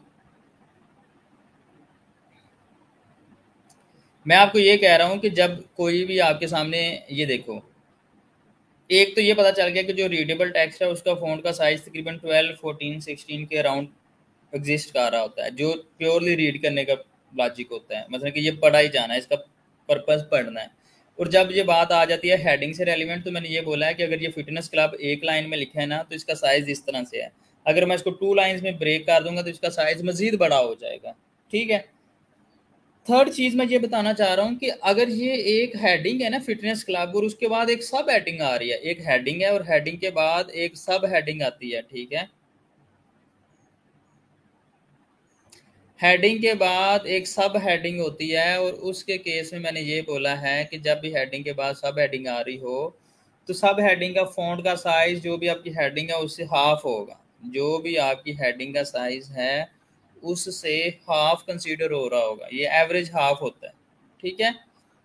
मैं आपको ये कह रहा हूँ कि जब कोई भी आपके सामने, ये देखो, एक तो ये पता चल गया कि जो रीडेबल टेक्स्ट है उसका फॉन्ट का साइज तकरीबन ट्वेल्व फोर्टीन सिक्सटीन के अराउंड एग्जिस्ट कर रहा होता है, जो प्योरली रीड करने का लॉजिक होता है, मतलब कि ये पढ़ा ही जाना है, इसका पर्पस पढ़ना है। और जब ये बात आ जाती है हेडिंग से रेलिवेंट, तो मैंने ये बोला है कि अगर ये फिटनेस क्लब एक लाइन में लिखा है ना तो इसका साइज इस तरह से है, अगर मैं इसको टू लाइन्स में ब्रेक कर दूंगा तो इसका साइज मजीद बड़ा हो जाएगा, ठीक है। थर्ड चीज मैं ये बताना चाह रहा हूँ कि अगर ये एक हेडिंग है ना फिटनेस क्लब और उसके बाद एक सब हेडिंग आ रही है, एक हेडिंग है और हेडिंग के बाद एक सब हेडिंग आती है, ठीक है, हेडिंग के बाद एक सब हेडिंग होती है, और उसके केस में मैंने ये बोला है कि जब भी हेडिंग के बाद सब हेडिंग आ रही हो तो सब हेडिंग का फॉन्ट का साइज जो भी आपकी हेडिंग है उससे हाफ होगा, जो भी आपकी हेडिंग का साइज है उससे हाफ कंसीडर हो रहा होगा, ये एवरेज हाफ होता है, ठीक है।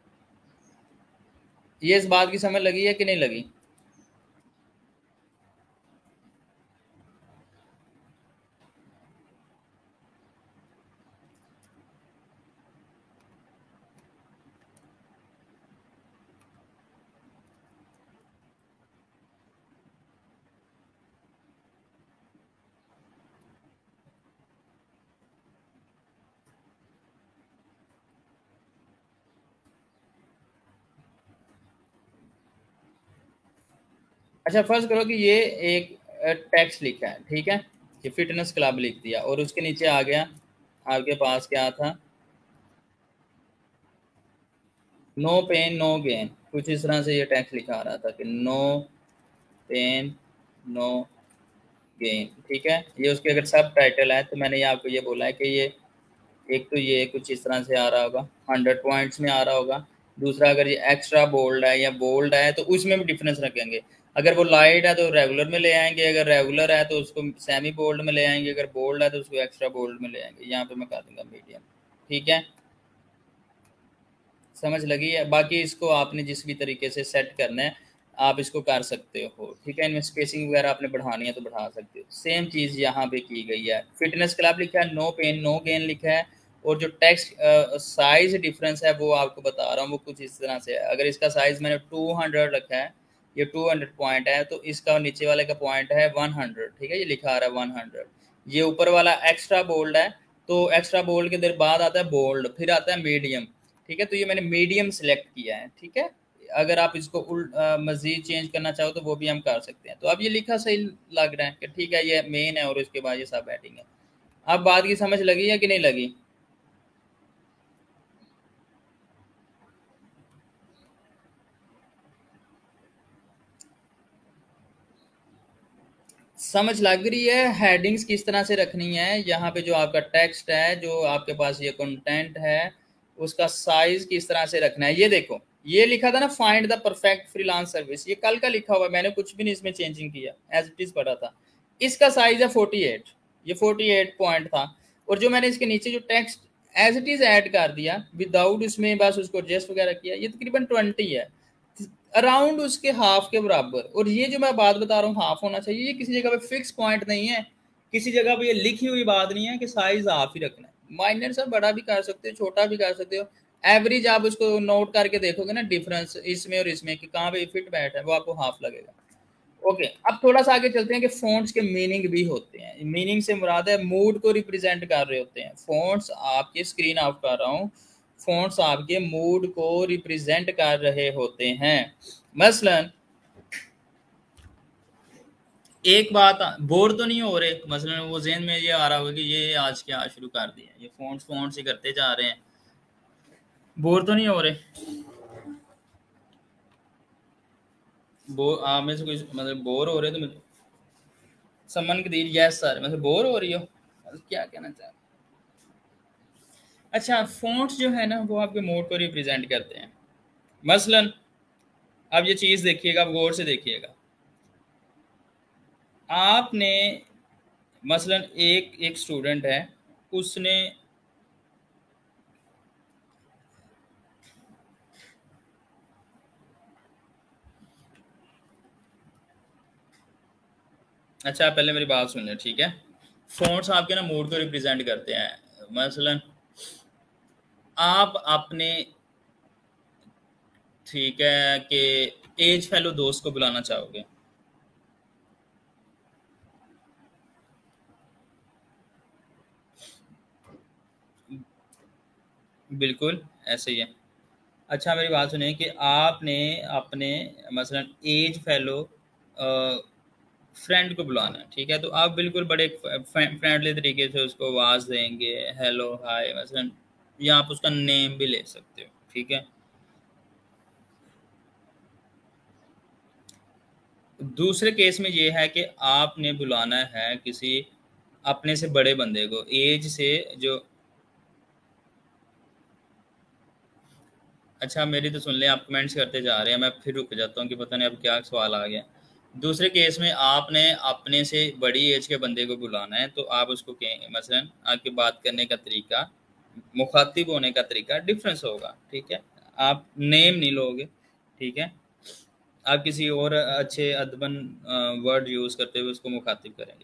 ये इस बात की समझ लगी है कि नहीं लगी? अच्छा, फर्ज करो कि ये एक टेक्स्ट लिखा है, ठीक है, ये फिटनेस क्लब लिख दिया और उसके नीचे आ गया, आपके पास क्या था, नो पेन नो गेन, कुछ इस तरह से ये टेक्स्ट लिखा आ रहा था कि नो पेन नो गेन, ठीक है। ये उसके अगर सब टाइटल है तो मैंने ये आपको ये बोला है कि ये एक तो ये कुछ इस तरह से आ रहा होगा, हंड्रेड पॉइंट्स में आ रहा होगा। दूसरा, अगर ये एक्स्ट्रा बोल्ड है या बोल्ड है तो उसमें भी डिफरेंस रखेंगे, अगर वो लाइट है तो रेगुलर में ले आएंगे, अगर रेगुलर है तो उसको सेमी बोल्ड में ले आएंगे, अगर बोल्ड है तो उसको एक्स्ट्रा बोल्ड में ले आएंगे, यहाँ पे मैं कर दूंगा मीडियम, ठीक है। समझ लगी है? बाकी इसको आपने जिस भी तरीके से सेट करना है आप इसको कर सकते हो, ठीक है। इनमें स्पेसिंग वगैरह आपने बढ़ानी है तो बढ़ा सकते हो। सेम चीज़ यहाँ पे की गई है, फिटनेस क्लब लिखा है, नो पेन नो गेन लिखा है, और जो टेक्स्ट साइज डिफरेंस है वो आपको बता रहा हूँ, वो कुछ इस तरह से है। अगर इसका साइज मैंने टू हंड्रेड रखा है, ये टू हंड्रेड पॉइंट है, तो इसका नीचे वाले का पॉइंट है वन हंड्रेड, ठीक है, ये लिखा आ रहा है वन हंड्रेड। ये ऊपर वाला एक्स्ट्रा बोल्ड है, तो एक्स्ट्रा बोल्ड के देर बाद आता है बोल्ड, फिर आता है मीडियम, ठीक है। तो ये मैंने मीडियम सेलेक्ट किया है, ठीक है। अगर आप इसको उल्ट मजीद चेंज करना चाहो तो वो भी हम कर सकते हैं। तो अब ये लिखा सही लग रहा है कि ठीक है ये मेन है और इसके बाद ये सब हेडिंग है। अब बात की समझ लगी है कि नहीं लगी? समझ लग रही है हेडिंग्स किस तरह से रखनी है। यहाँ पे जो आपका टेक्स्ट है, जो आपके पास ये कंटेंट है, उसका साइज किस तरह से रखना है। ये देखो, ये लिखा था ना find the perfect freelance service, ये कल का लिखा हुआ है, मैंने कुछ भी नहीं इसमें चेंजिंग किया, एज इट इज पढ़ा था। इसका साइज है फोर्टी एट, ये फोर्टी एट पॉइंट था। और जो मैंने इसके नीचे जो text as it is add कर दिया विदाउट उसमें बस उसको एडजस्ट वगैरह किया, ये तकरीबन ट्वेंटी है, अराउंड उसके हाफ के बराबर। और ये जो मैं बात बता रहा हूँ हाफ होना चाहिए, ये किसी जगह पे फिक्स पॉइंट नहीं है, किसी जगह पे ये लिखी हुई बात नहीं है कि साइज हाफ ही रखना है। माइनर से बड़ा भी कर सकते हो, छोटा भी कर सकते हो। एवरेज आप उसको नोट करके देखोगे ना डिफरेंस इसमें और इसमें कि कहाँ पे फिट बैठ है, वो आपको हाफ लगेगा। ओके, अब थोड़ा सा आगे चलते हैं कि फोन्ट्स के मीनिंग भी होते हैं। मीनिंग से मुराद है मूड को रिप्रेजेंट कर रहे होते हैं फोन्ट्स। आपकी स्क्रीन ऑफ कर रहा हूँ, फोन्ट्स आपके मूड को रिप्रेजेंट कर रहे होते हैं। मसलन एक बात, बोर तो नहीं हो रहे? मसलन वो जेहन में ये आ रहा होगा कि ये आज क्या शुरू कर दिया, ये फोन्ट्स फोन्ट्स ही करते जा रहे हैं, बोर तो नहीं हो रहे? बोर आप में से कुछ मतलब बोर हो रहे तो सम्मन की दीजिए, यस सर, मतलब बोर हो रही हो, क्या कहना चाह। अच्छा, फोन्ट्स जो है ना वो आपके मूड को रिप्रेजेंट करते हैं। मसलन अब ये चीज़ देखिएगा, आप गौर से देखिएगा। आपने मसलन एक एक स्टूडेंट है, उसने अच्छा पहले मेरी बात सुन लें, ठीक है। फोन्ट्स आपके ना मूड को रिप्रेजेंट करते हैं। मसलन आप अपने, ठीक है, कि एज फेलो दोस्त को बुलाना चाहोगे, बिल्कुल ऐसे ही है। अच्छा मेरी बात सुनिए कि आपने अपने मसलन एज फेलो फ्रेंड को बुलाना है, ठीक है। तो आप बिल्कुल बड़े फ्रेंडली तरीके से उसको आवाज़ देंगे, हेलो हाय मसलन, या आप उसका नेम भी ले सकते हो, ठीक है। दूसरे केस में ये है कि आपने बुलाना है किसी अपने से बड़े बंदे को, एज से जो, अच्छा मेरी तो सुन लें, आप कमेंट्स करते जा रहे हैं, मैं फिर रुक जाता हूँ कि पता नहीं अब क्या सवाल आ गया। दूसरे केस में आपने अपने से बड़ी एज के बंदे को बुलाना है, तो आप उसको कहेंगे, मसलन आपकी बात करने का तरीका, मुखातिब होने का तरीका डिफरेंस होगा, ठीक है। आप नेम नहीं लोगे, ठीक है, आप किसी और अच्छे अदबन वर्ड यूज़ करते हुए उसको मुखातिब करेंगे।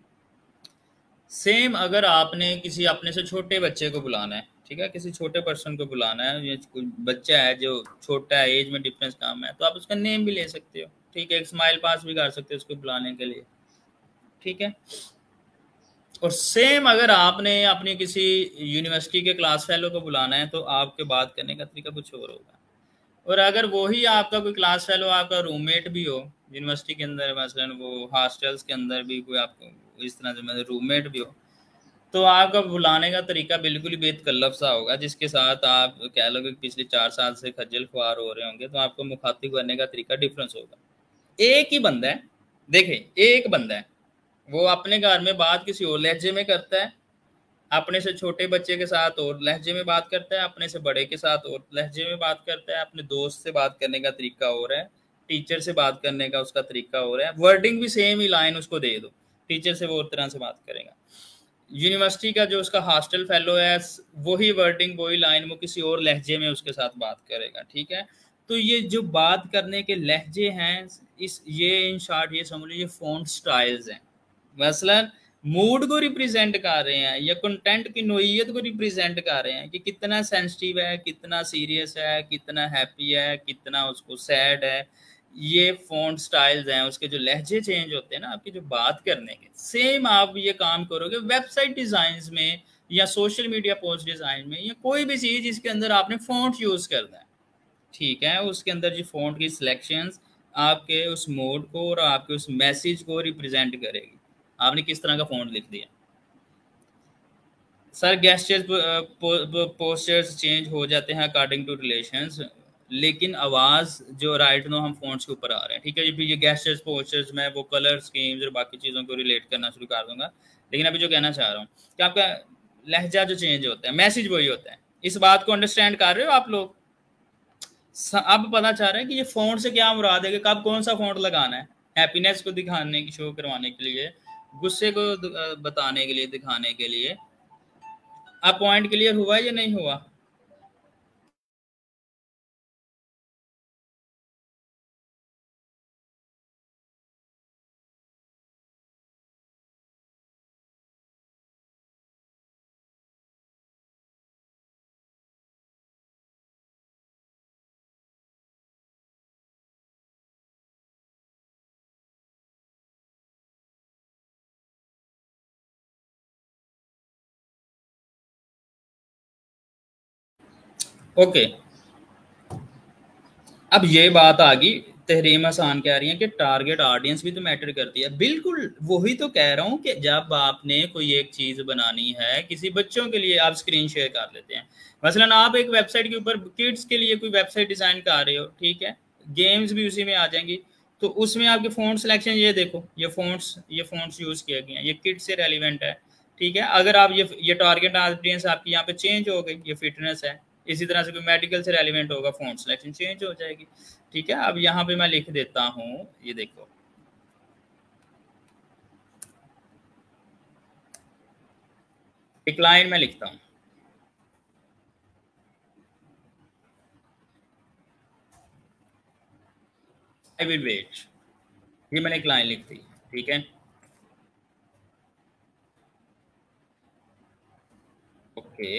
सेम अगर आपने किसी अपने से छोटे बच्चे को बुलाना है, ठीक है, किसी छोटे पर्सन को बुलाना है, ये कोई बच्चा है जो छोटा है, एज में डिफरेंस कम है, तो आप उसका नेम भी ले सकते हो, ठीक है, एक स्माइल पास भी कर सकते हो उसको बुलाने के लिए, ठीक है। और सेम अगर आपने अपनी किसी यूनिवर्सिटी के क्लास फेलो को बुलाना है, तो आपके बात करने का तरीका कुछ और होगा। और अगर वही आपका कोई क्लास फेलो आपका रूममेट भी हो यूनिवर्सिटी के अंदर, मसलन वो हॉस्टल्स के अंदर भी कोई आपको इस तरह से मतलब रूममेट भी हो, तो आपका बुलाने का तरीका बिल्कुल ही बेतकल्लफ सा होगा, जिसके साथ आप कह लो कि पिछले चार साल से खज्जल खुआर हो रहे होंगे, तो आपको मुखातिब करने का तरीका डिफरेंस होगा। एक ही बंदा है, देखें एक बंदा है, वो अपने घर में बात किसी और लहजे में करता है, अपने से छोटे बच्चे के साथ और लहजे में बात करता है, अपने से बड़े के साथ और लहजे में बात करता है, अपने दोस्त से बात करने का तरीका और है, टीचर से बात करने का उसका तरीका और है, वर्डिंग भी सेम ही लाइन उसको दे दो, टीचर से वो और तरह से बात करेगा। यूनिवर्सिटी का जो उसका हॉस्टल फेलो है, वही वर्डिंग वही लाइन वो किसी और लहजे में उसके साथ बात करेगा, ठीक है। तो ये जो बात करने के लहजे हैं, इस ये इन शॉर्ट ये समझ लीजिए फ़ॉन्ट स्टाइल्स हैं। मसलन मूड को रिप्रेजेंट कर रहे हैं या कंटेंट की नोयत को रिप्रेजेंट कर रहे हैं कि कितना सेंसिटिव है, कितना सीरियस है, कितना हैप्पी है, कितना उसको सैड है। ये फ़ॉन्ट स्टाइल्स हैं, उसके जो लहजे चेंज होते हैं ना आपकी जो बात करने के, सेम आप ये काम करोगे वेबसाइट डिज़ाइंस में या सोशल मीडिया पोस्ट डिज़ाइन में या कोई भी चीज़ जिसके अंदर आपने फ़ॉन्ट यूज़ करना है, ठीक है? उसके अंदर जो फ़ॉन्ट की सिलेक्शंस आपके उस मोड को और आपके उस मैसेज को रिप्रेजेंट करेगी। आपने किस तरह का फ़ॉन्ट लिख दिया। सर गेस्चर्स पोस्चर्स चेंज हो जाते हैं अकॉर्डिंग टू रिलेशंस, लेकिन आवाज़ जो राइट नो हम फ़ॉन्ट्स के ऊपर आ रहे हैं, ठीक है? ये ये गेस्चर्स पोस्चर्स मैं वो कलर स्कीम्स और बाकी चीज़ों को रिलेट करना शुरू कर दूँगा। लेकिन अभी जो कहना चाह रहा हूँ कि आपका लहजा जो चेंज होता है, मैसेज वही होता है। इस बात को अंडरस्टैंड कर रहे हो आप लोग? अब पता चल रहा है कि ये फ़ॉन्ट से क्या मुराद है कि कब कौन सा फ़ॉन्ट लगाना है। हैप्पीनेस को दिखाने की शो करवाने के लिए, गुस्से को बताने के लिए, दिखाने के लिए। अब पॉइंट क्लियर हुआ या नहीं हुआ? ओके, अब ये बात आ गई, तहरीम आसान कह रही है कि टारगेट ऑडियंस भी तो मैटर करती है। बिल्कुल वही तो कह रहा हूँ कि जब आपने कोई एक चीज़ बनानी है किसी बच्चों के लिए, आप स्क्रीन शेयर कर लेते हैं। मसलन आप एक वेबसाइट के ऊपर किड्स के लिए कोई वेबसाइट डिज़ाइन कर रहे हो, ठीक है? गेम्स भी उसी में आ जाएंगी, तो उसमें आपके फ़ॉन्ट सिलेक्शन ये देखो, ये फ़ॉन्ट्स ये फ़ॉन्ट्स यूज़ किए गए हैं, ये किड्स से रेलिवेंट है, ठीक है? अगर आप ये ये टारगेट ऑडियंस आपकी यहाँ पे चेंज हो गई, ये फिटनेस है, इसी तरह से कोई मेडिकल से रेलिवेंट होगा, फ़ॉन्ट सिलेक्शन चेंज हो जाएगी, ठीक है? अब यहाँ पे मैं लिख देता हूँ, ये देखो, एक लाइन में लिखता हूँ, आई विल वेट। ये मैंने एक लाइन लिख दी, ठीक है? ओके,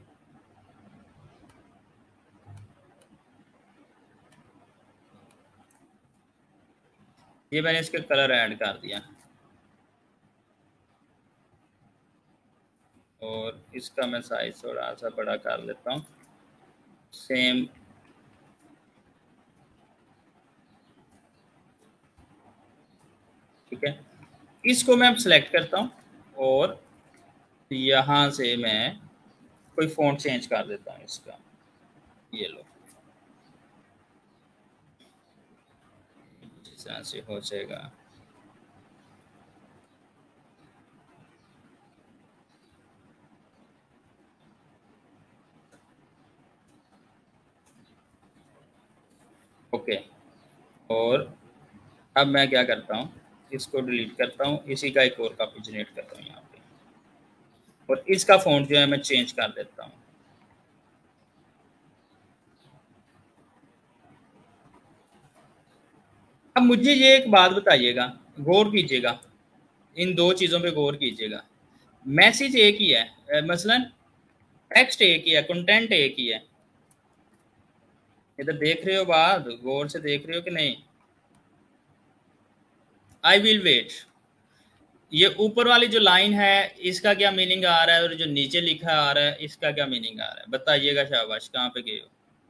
ये मैंने इसके कलर ऐड कर दिया और इसका मैं साइज थोड़ा सा बड़ा कर लेता हूँ। सेम, ठीक है? इसको मैं अब सेलेक्ट करता हूँ और यहाँ से मैं कोई फ़ॉन्ट चेंज कर देता हूँ इसका, ये लो, इस तरह से हो जाएगा। ओके, और अब मैं क्या करता हूँ, इसको डिलीट करता हूँ, इसी का एक और कॉपी जनरेट करता हूँ यहाँ पे और इसका फ़ॉन्ट जो है मैं चेंज कर देता हूँ। अब मुझे ये एक बात बताइएगा, गौर कीजिएगा, इन दो चीज़ों पे गौर कीजिएगा। मैसेज एक ही है, मसलन टेक्स्ट एक ही है, कंटेंट एक ही है। इधर देख रहे हो बात, गौर से देख रहे हो कि नहीं? आई विल वेट, ये ऊपर वाली जो लाइन है इसका क्या मीनिंग आ रहा है और जो नीचे लिखा आ रहा है इसका क्या मीनिंग आ रहा है? बताइएगा, शाबाश, कहाँ पे गए हो?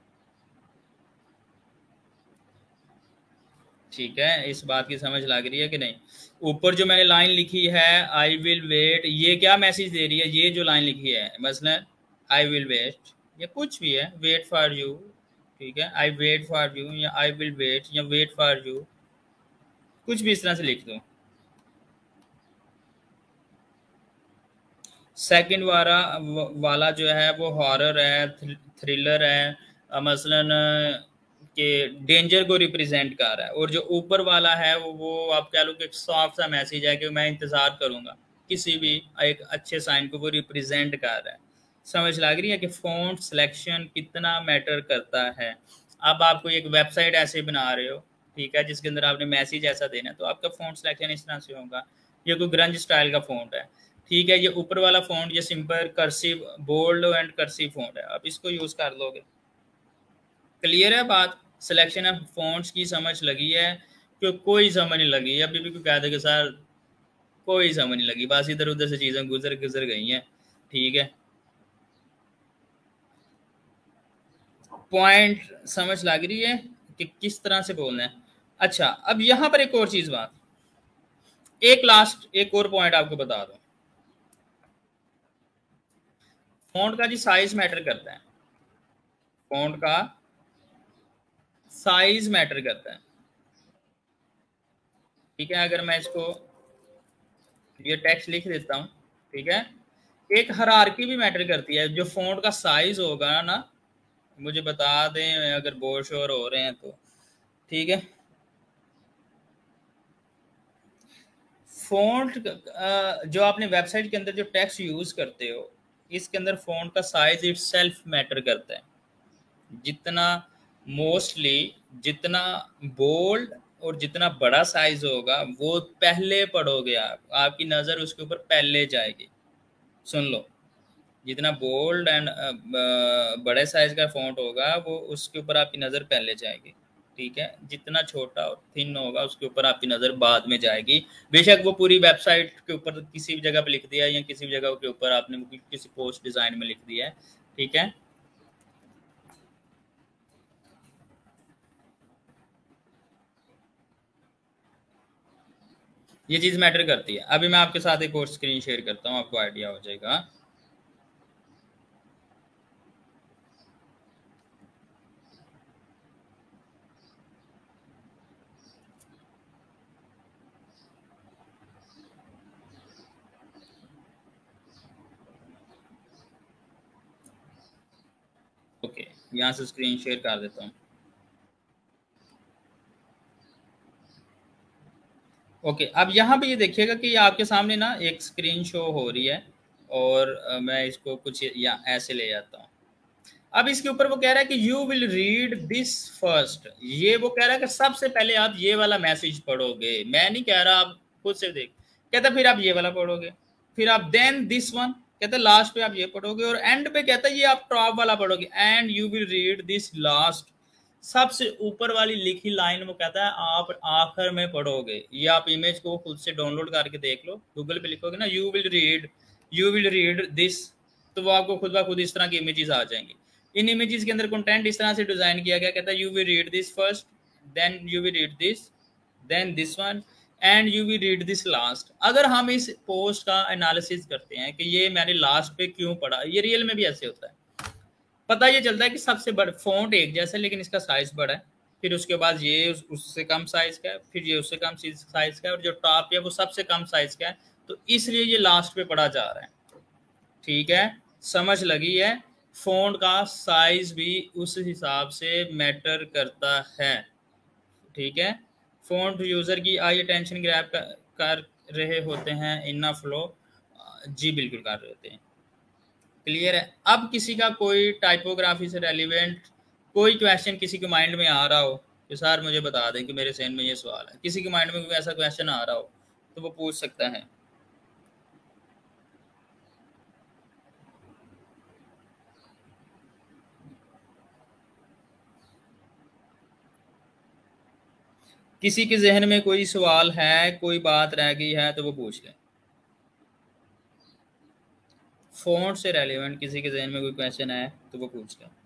ठीक है, इस बात की समझ लग रही है कि नहीं? ऊपर जो मैंने लाइन लिखी है आई विल वेट, ये क्या मैसेज दे रही है? ये जो लाइन लिखी है मसलन आई विल वेट या कुछ भी है, वेट फॉर यू, ठीक है? आई वेट फॉर यू या आई विल वेट या वेट फॉर यू, कुछ भी इस तरह से लिख दो। सेकंड वाला वाला जो है वो हॉरर है, थ्रिलर है, मसलन कि डेंजर को रिप्रेजेंट कर रहा है, और जो ऊपर वाला है वो वो आप कह लो कि एक सॉफ्ट सा मैसेज है कि मैं इंतज़ार करूँगा, किसी भी एक अच्छे साइन को वो रिप्रेजेंट कर रहा है। समझ लग रही है कि फ़ॉन्ट सिलेक्शन कितना मैटर करता है? अब आप कोई एक वेबसाइट ऐसे बना रहे हो, ठीक है, जिसके अंदर आपने मैसेज ऐसा देना है, तो आपका फ़ॉन्ट सिलेक्शन इस तरह से होगा। ये कोई ग्रंज स्टाइल का फ़ॉन्ट है, ठीक है। ये ऊपर वाला फ़ॉन्ट ये simple cursive bold and cursive font है, आप इसको यूज़ कर लोगे। क्लियर है बात? सिलेक्शन ऑफ फ़ॉन्ट्स की समझ लगी है कि कोई समझ नहीं लगी? अभी भी कोई कह दे कि सर कोई समझ नहीं लगी, बस इधर उधर से चीज़ें गुजर गुजर गई हैं, ठीक है। पॉइंट समझ लग रही है कि किस तरह से बोलना है। अच्छा, अब यहाँ पर एक और चीज़ बात, एक लास्ट एक और पॉइंट आपको बता दूं, फ़ॉन्ट का जी साइज मैटर करता है, फ़ॉन्ट का साइज मैटर करता है, ठीक है। अगर मैं इसको ये टेक्स्ट लिख देता हूँ, ठीक है। एक हायरार्की भी मैटर करती है, जो फ़ॉन्ट का साइज होगा ना, मुझे बता दें अगर बोर शोर हो रहे हैं तो, ठीक है। फ़ॉन्ट जो आपने वेबसाइट के अंदर जो टेक्स्ट यूज़ करते हो, इसके अंदर फ़ॉन्ट का साइज इटसेल्फ मैटर करता है। जितना मोस्टली जितना बोल्ड और जितना बड़ा साइज होगा वो पहले पढ़ोगे आप, आपकी नज़र उसके ऊपर पहले जाएगी। सुन लो, जितना बोल्ड एंड बड़े साइज का फ़ॉन्ट होगा वो उसके ऊपर आपकी नज़र पहले जाएगी, ठीक है। जितना छोटा और थिन होगा उसके ऊपर आपकी नज़र बाद में जाएगी। बेशक वो पूरी वेबसाइट के ऊपर किसी भी जगह पे लिख दिया है या किसी भी जगह के ऊपर आपने किसी पोस्ट डिज़ाइन में लिख दिया है, ठीक है। ये चीज़ मैटर करती है। अभी मैं आपके साथ एक और स्क्रीन शेयर करता हूँ, आपको आइडिया हो जाएगा। ओके, यहाँ से स्क्रीन शेयर कर देता हूँ। ओके, अब यहाँ पे ये देखिएगा कि आपके सामने ना एक स्क्रीन शो हो रही है और अ, मैं इसको कुछ या ऐसे ले जाता हूँ। अब इसके ऊपर वो कह रहा है कि you will read this first, ये वो कह रहा है कि सबसे पहले आप ये वाला मैसेज पढ़ोगे। मैं नहीं कह रहा, आप खुद से देख। कहता फिर आप ये वाला पढ़ोगे, फिर आप देन दिस वन, कहता लास्ट पे आप ये पढ़ोगे और एंड पे कहता है ये आप टॉप वाला पढ़ोगे and you will read this last. सबसे ऊपर वाली लिखी लाइन वो कहता है आप आखिर में पढ़ोगे। ये आप इमेज को खुद से डाउनलोड करके देख लो, गूगल पे लिखोगे ना you will read you will read this, तो वो आपको खुद ब खुद इस तरह की इमेजेस आ जाएंगी। इन इमेजेस के अंदर कंटेंट इस तरह से डिजाइन किया गया, कहता है you will read this first, then you will read this, then this one and you will read this last. अगर हम इस पोस्ट का एनालिसिस करते हैं कि ये मैंने लास्ट पे क्यों पढ़ा, ये रियल में भी ऐसे होता है। पता ये चलता है कि सबसे बड़ा फॉन्ट एक जैसा लेकिन इसका साइज बड़ा है, फिर उसके बाद ये उस, उससे कम साइज का है, फिर ये उससे कम साइज का है और जो टॉप है वो सबसे कम साइज का है, तो इसलिए ये लास्ट पे पढ़ा जा रहा है, ठीक है। समझ लगी है? फ़ॉन्ट का साइज भी उस हिसाब से मैटर करता है, ठीक है। फ़ॉन्ट यूज़र की आई अटेंशन ग्रैब कर रहे होते हैं इन्ना फ्लो, जी बिल्कुल कर रहे होते हैं। क्लियर है? अब किसी का कोई टाइपोग्राफी से रेलिवेंट कोई क्वेश्चन किसी के माइंड में आ रहा हो कि सर मुझे बता दें कि मेरे सेन में ये सवाल है, किसी के माइंड में कोई ऐसा क्वेश्चन आ रहा हो तो वो पूछ सकता है। किसी के जहन में कोई सवाल है, कोई बात रह गई है तो वो पूछ ले। फ़ॉन्ट से रेलिवेंट किसी के जहन में कोई क्वेश्चन है तो वो पूछ ले।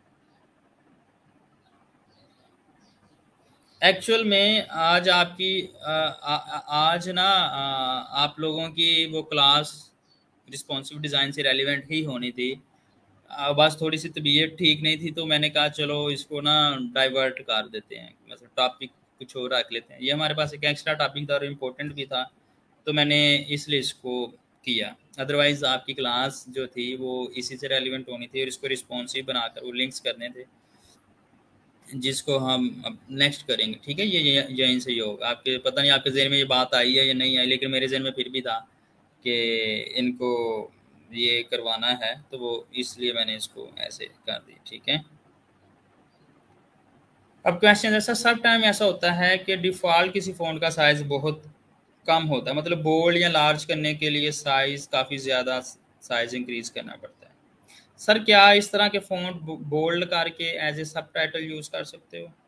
एक्चुअल में आज आपकी आ, आ, आज ना आ, आप लोगों की वो क्लास रिस्पॉन्सिव डिज़ाइन से रेलिवेंट ही होनी थी, आ, बस थोड़ी सी तबीयत ठीक नहीं थी तो मैंने कहा चलो इसको ना डाइवर्ट कर देते हैं, मतलब टॉपिक कुछ और रख लेते हैं। ये हमारे पास एक एक्स्ट्रा टॉपिक था और इम्पोर्टेंट भी था तो मैंने इसलिए इसको किया। अदरवाइज़ आपकी क्लास जो थी वो इसी से रेलिवेंट होनी थी और इसको रिस्पॉन्सिव बनाकर वो लिंक्स करने थे जिसको हम अब नेक्स्ट करेंगे, ठीक है। ये यहीं से ही होगा। आपके पता नहीं आपके जहन में ये बात आई है या नहीं आई, लेकिन मेरे जहन में फिर भी था कि इनको ये करवाना है तो वो इसलिए मैंने इसको ऐसे कर दी, ठीक है। अब क्वेश्चन ऐसा सब टाइम ऐसा होता है कि डिफ़ॉल्ट किसी फ़ॉन्ट का साइज़ बहुत कम होता है, मतलब बोल्ड या लार्ज करने के लिए साइज काफ़ी ज़्यादा साइज इंक्रीज करना पड़ता है। सर क्या इस तरह के फ़ॉन्ट बोल्ड करके as a subtitle use कर सकते हो?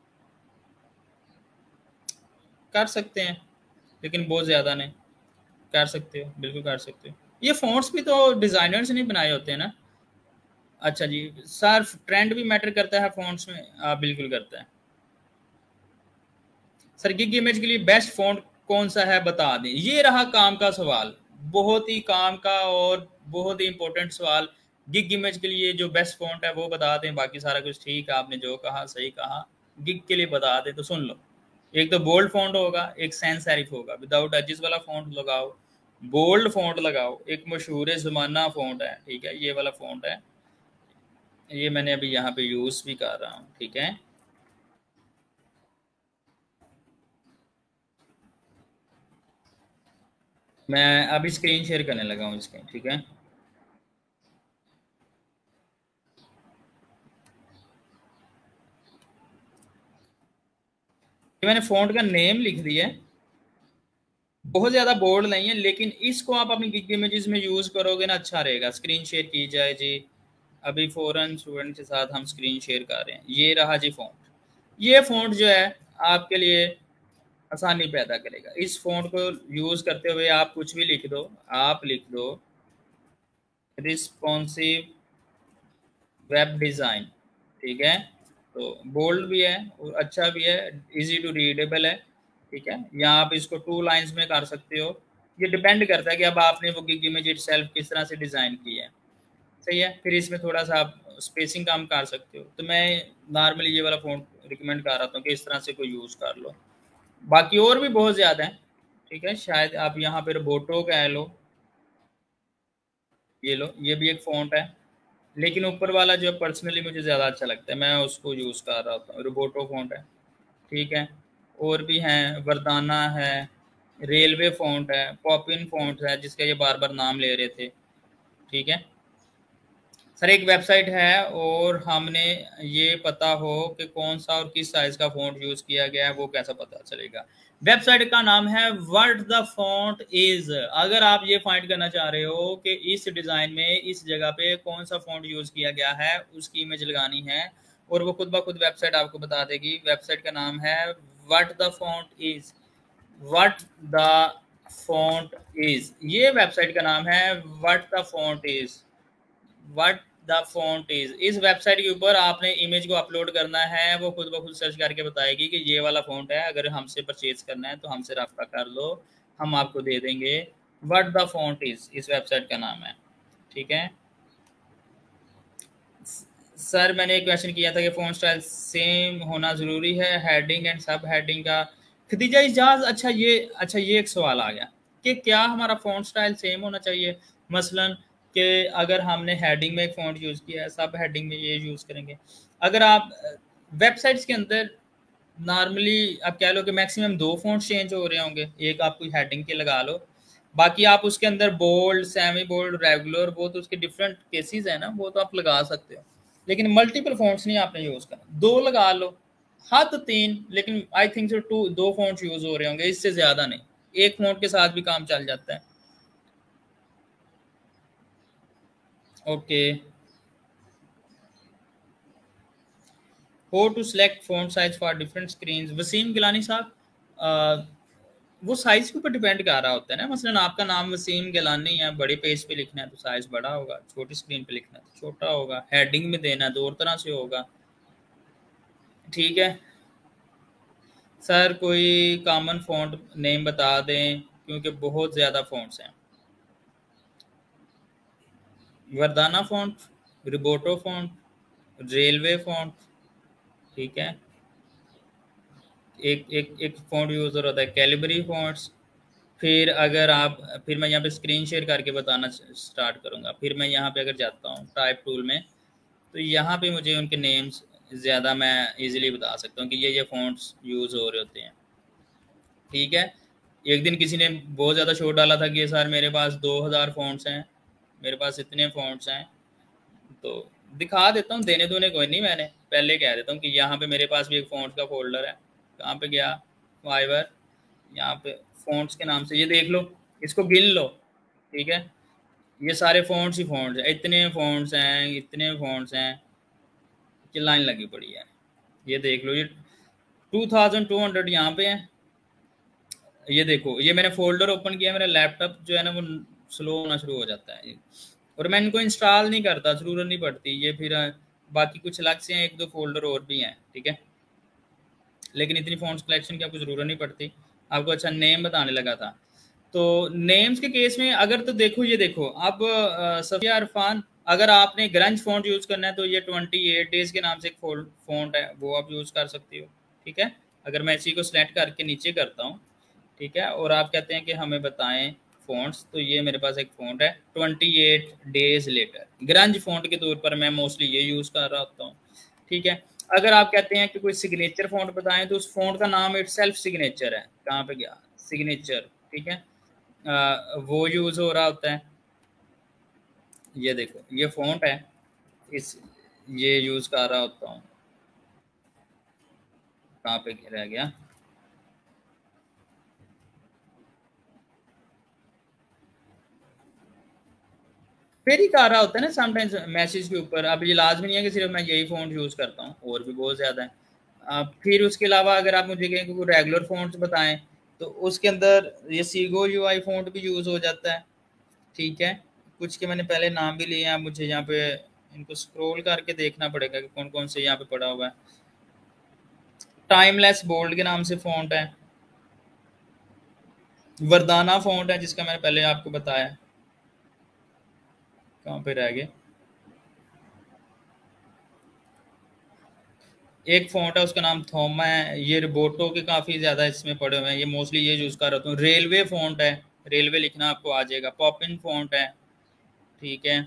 कर सकते हैं, लेकिन बहुत ज़्यादा नहीं। कर सकते हो, बिल्कुल कर सकते हो। ये फ़ॉन्ट्स भी तो डिज़ाइनर्स ने बनाए होते हैं ना? अच्छा जी, सर ट्रेंड भी मैटर करता है फ़ॉन्ट्स में? हाँ, बिल्कुल करता है। सर गिग इमेज के लिए बेस्ट फ़ॉन्ट कौन सा है बता दें। ये रहा काम का सवाल, बहुत ही काम का और बहुत ही इम्पोर्टेंट सवाल। गिग इमेज के लिए जो बेस्ट फ़ॉन्ट है वो बता दें, बाकी सारा कुछ ठीक है, आपने जो कहा सही कहा। गिग के लिए बता दें तो सुन लो, एक तो बोल्ड फ़ॉन्ट होगा, एक सैंस सेरिफ होगा, विदाउट एजेस वाला फ़ॉन्ट लगाओ, बोल्ड फ़ॉन्ट लगाओ, एक मशहूर ज़माना फ़ॉन्ट है, ठीक है, ये वाला फ़ॉन्ट है, ये मैंने अभी यहाँ पे यूज़ भी कर रहा हूँ, ठीक है। मैं अभी स्क्रीन शेयर करने लगा हूँ इसके, ठीक है। ये मैंने फ़ॉन्ट का नेम लिख दिया है, बहुत ज़्यादा बोल्ड नहीं है, लेकिन इसको आप अपनी गिग इमेजेस में यूज़ करोगे ना, अच्छा रहेगा। स्क्रीन शेयर की जाए जी, अभी फ़ौरन स्टूडेंट के साथ हम स्क्रीन शेयर कर रहे हैं। ये रहा जी फ़ॉन्ट। ये फ़ॉन्ट जो है आपके लिए आसानी पैदा करेगा। इस फ़ॉन्ट को यूज़ करते हुए आप कुछ भी लिख दो, आप लिख दो रिस्पॉन्सिव वेब डिज़ाइन, ठीक है। तो बोल्ड भी है और अच्छा भी है, इजी टू रीडेबल है, ठीक है। या आप इसको टू लाइंस में कर सकते हो, ये डिपेंड करता है कि अब आपने वो गिग इमेज इटसेल्फ किस तरह से डिज़ाइन की है, सही है। फिर इसमें थोड़ा सा आप स्पेसिंग कम कर सकते हो। तो मैं नॉर्मली ये वाला फ़ॉन्ट रिकमेंड कर रहा हूँ कि इस तरह से कोई यूज़ कर लो। बाकी और भी बहुत ज़्यादा है, ठीक है। शायद आप यहाँ पे रोबोटो कह लो, ये लो, ये भी एक फ़ॉन्ट है, लेकिन ऊपर वाला जो पर्सनली मुझे ज़्यादा अच्छा लगता है, मैं उसको यूज़ कर रहा था। रोबोटो फ़ॉन्ट है, ठीक है। और भी हैं, वर्दाना है, रेलवे फ़ॉन्ट है, पॉपिन फ़ॉन्ट है जिसका ये बार बार नाम ले रहे थे, ठीक है। सर एक वेबसाइट है और हमने ये पता हो कि कौन सा और किस साइज़ का फ़ॉन्ट यूज़ किया गया है, वो कैसा पता चलेगा? वेबसाइट का नाम है व्हाट द फ़ॉन्ट इज़। अगर आप ये फाइंड करना चाह रहे हो कि इस डिज़ाइन में इस जगह पे कौन सा फ़ॉन्ट यूज़ किया गया है, उसकी इमेज लगानी है और वो खुद ब खुद वेबसाइट आपको बता देगी। वेबसाइट का नाम है what the font is. What the font is, ये वेबसाइट का नाम है what the font is. What the font is. इस वेबसाइट के ऊपर आपने इमेज को अपलोड करना है, वो खुद ब खुद सर्च करके बताएगी कि ये वाला फ़ॉन्ट है, अगर हमसे परचेज़ करना है तो हमसे राब्ता कर लो, हम आपको दे देंगे। व्हाट द फ़ॉन्ट इज़ इस वेबसाइट का नाम है, ठीक है। सर मैंने एक क्वेश्चन किया था कि फ़ॉन्ट स्टाइल सेम होना ज़रूरी है हेडिंग एंड सब हेडिंग का। खदीजा इजाज़, अच्छा ये अच्छा ये एक सवाल आ गया कि क्या हमारा फ़ॉन्ट स्टाइल सेम होना चाहिए? मसलन कि अगर हमने हेडिंग में एक फ़ॉन्ट यूज़ किया है, सब हेडिंग में ये यूज़ करेंगे। अगर आप वेबसाइट्स के अंदर नॉर्मली आप कह लो कि मैक्सिमम दो फ़ॉन्ट्स चेंज हो रहे होंगे, एक आप कोई हेडिंग के लगा लो, बाकी आप उसके अंदर बोल्ड, सेमी बोल्ड, रेगुलर, वो तो उसके डिफरेंट केसेस हैं ना, वो तो आप लगा सकते हो। लेकिन मल्टीपल फ़ॉन्ट्स नहीं आपने यूज़ करना, दो लगा लो, हद तीन, लेकिन आई थिंक सो टू दो फ़ॉन्ट्स यूज़ हो रहे होंगे, इससे ज़्यादा नहीं। एक फ़ॉन्ट के साथ भी काम चल जाता है। Okay. How to select font size for different screens? Wasim Gilani साहब, अ, वो साइज़ के ऊपर डिपेंड कर रहा होता है ना। मसलन आपका नाम वसीम गिलानी है, बड़े पेज पे लिखना है तो साइज़ बड़ा होगा, छोटी स्क्रीन पे लिखना है तो छोटा होगा, हेडिंग में देना है तो और तरह से होगा, ठीक है। सर कोई कॉमन फ़ॉन्ट नेम बता दें क्योंकि बहुत ज़्यादा फ़ॉन्ट्स हैं। Verdana font, Roboto font, Raleway font, ठीक है। एक एक एक फ़ॉन्ट यूज़ हो रहा है कैलिबरी फ़ॉन्ट्स। फिर अगर आप फिर मैं यहाँ पे स्क्रीन शेयर करके बताना स्टार्ट करूँगा। फिर मैं यहाँ पे अगर जाता हूँ टाइप टूल में, तो यहाँ पे मुझे उनके नेम्स ज़्यादा मैं इजीली बता सकता हूँ कि ये ये फ़ॉन्ट्स यूज़ हो रहे होते हैं, ठीक है। एक दिन किसी ने बहुत ज़्यादा शोर डाला था कि सर मेरे पास दो हज़ार फ़ॉन्ट्स हैं, मेरे पास इतने फ़ॉन्ट्स हैं। तो दिखा देता हूँ, देने दूने कोई नहीं, मैंने पहले कह देता हूँ कि यहाँ पे मेरे पास भी एक फ़ॉन्ट्स का फ़ोल्डर है। कहाँ पे गया? फाइवर, यहाँ पे फ़ॉन्ट्स के नाम से ये देख लो, इसको गिन लो, ठीक है। ये सारे फ़ॉन्ट्स ही फ़ॉन्ट्स हैं, इतने फ़ॉन्ट्स हैं, इतने फ़ॉन्ट्स हैं कि लाइन लगी पड़ी है। ये देख लो, ये टू थाउज़ेंड टू हंड्रेड यहाँ पे है। ये देखो, ये मैंने फ़ोल्डर ओपन किया, मेरा लैपटॉप जो है ना वो स्लो होना शुरू हो जाता है, और मैं इनको इंस्टॉल नहीं करता, ज़रूरत नहीं पड़ती। ये फिर बाकी कुछ अलग से हैं, एक दो फ़ोल्डर और भी हैं, ठीक है। लेकिन इतनी फ़ॉन्ट्स कलेक्शन की आपको ज़रूरत नहीं पड़ती। आपको अच्छा नेम बताने लगा था, तो नेम्स के केस में अगर तो देखो, ये देखो अब सफिया इरफान, अगर आपने ग्रंज फ़ॉन्ट यूज़ करना है तो ये ट्वेंटी एट डेज़ के नाम से एक फ़ॉन्ट है, वो आप यूज़ कर सकती हो, ठीक है। अगर मैं इसी को सेलेक्ट करके नीचे करता हूँ, ठीक है, और आप कहते हैं कि हमें बताएं फ़ॉन्ट्स, तो ये मेरे पास एक फ़ॉन्ट है twenty eight days later, grunge font के तौर पर मैं मोस्टली ये यूज़ कर रहा होता हूँ, ठीक है। अगर आप कहते हैं कि कोई सिग्नेचर फ़ॉन्ट बताएं, तो उस फ़ॉन्ट का नाम इट सेल्फ सिग्नेचर है, कहाँ पे गया सिग्नेचर, ठीक है। आ, वो यूज़ हो रहा होता है। ये देखो, ये फ़ॉन्ट है, इस ये यूज़ कर रहा होता हूँ। कहाँ पे रह गया, फिर ही कर रहा होता है ना समटाइम्स मैसेज के ऊपर। अब ये लाजमी नहीं है कि सिर्फ मैं यही फ़ॉन्ट यूज़ करता हूँ, और भी बहुत ज़्यादा है। अब फिर उसके अलावा अगर आप मुझे कहें कि कोई रेगुलर फ़ॉन्ट्स बताएं, तो उसके अंदर ये सीगो यूआई फ़ॉन्ट भी यूज़ हो जाता है, ठीक है। कुछ के मैंने पहले नाम भी लिए हैं, मुझे यहाँ पे इनको स्क्रॉल करके देखना पड़ेगा कि कौन कौन से यहाँ पे पड़ा हुआ है। टाइमलेस बोल्ड के नाम से फ़ॉन्ट है, वरदाना फ़ॉन्ट है जिसका मैंने पहले आपको बताया। कहाँ पे रह गए, एक फ़ॉन्ट है उसका नाम थोमा है, ये रोबोटो के काफ़ी ज़्यादा इसमें पड़े हुए हैं, ये मोस्टली ये यूज़ कर रहा हूँ। रेलवे फ़ॉन्ट है, रेलवे लिखना आपको आ जाएगा। पॉपिन फ़ॉन्ट है, ठीक है।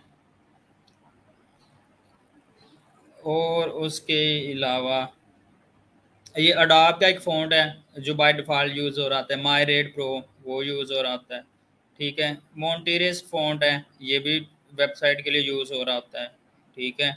और उसके अलावा ये अडोब का एक फ़ॉन्ट है जो बाय डिफ़ॉल्ट यूज़ हो रहा था, माई रेड प्रो, वो यूज़ हो रहा होता है, ठीक है। मोंटेरेस फ़ॉन्ट है, ये भी वेबसाइट के लिए यूज़ हो रहा होता है, ठीक है।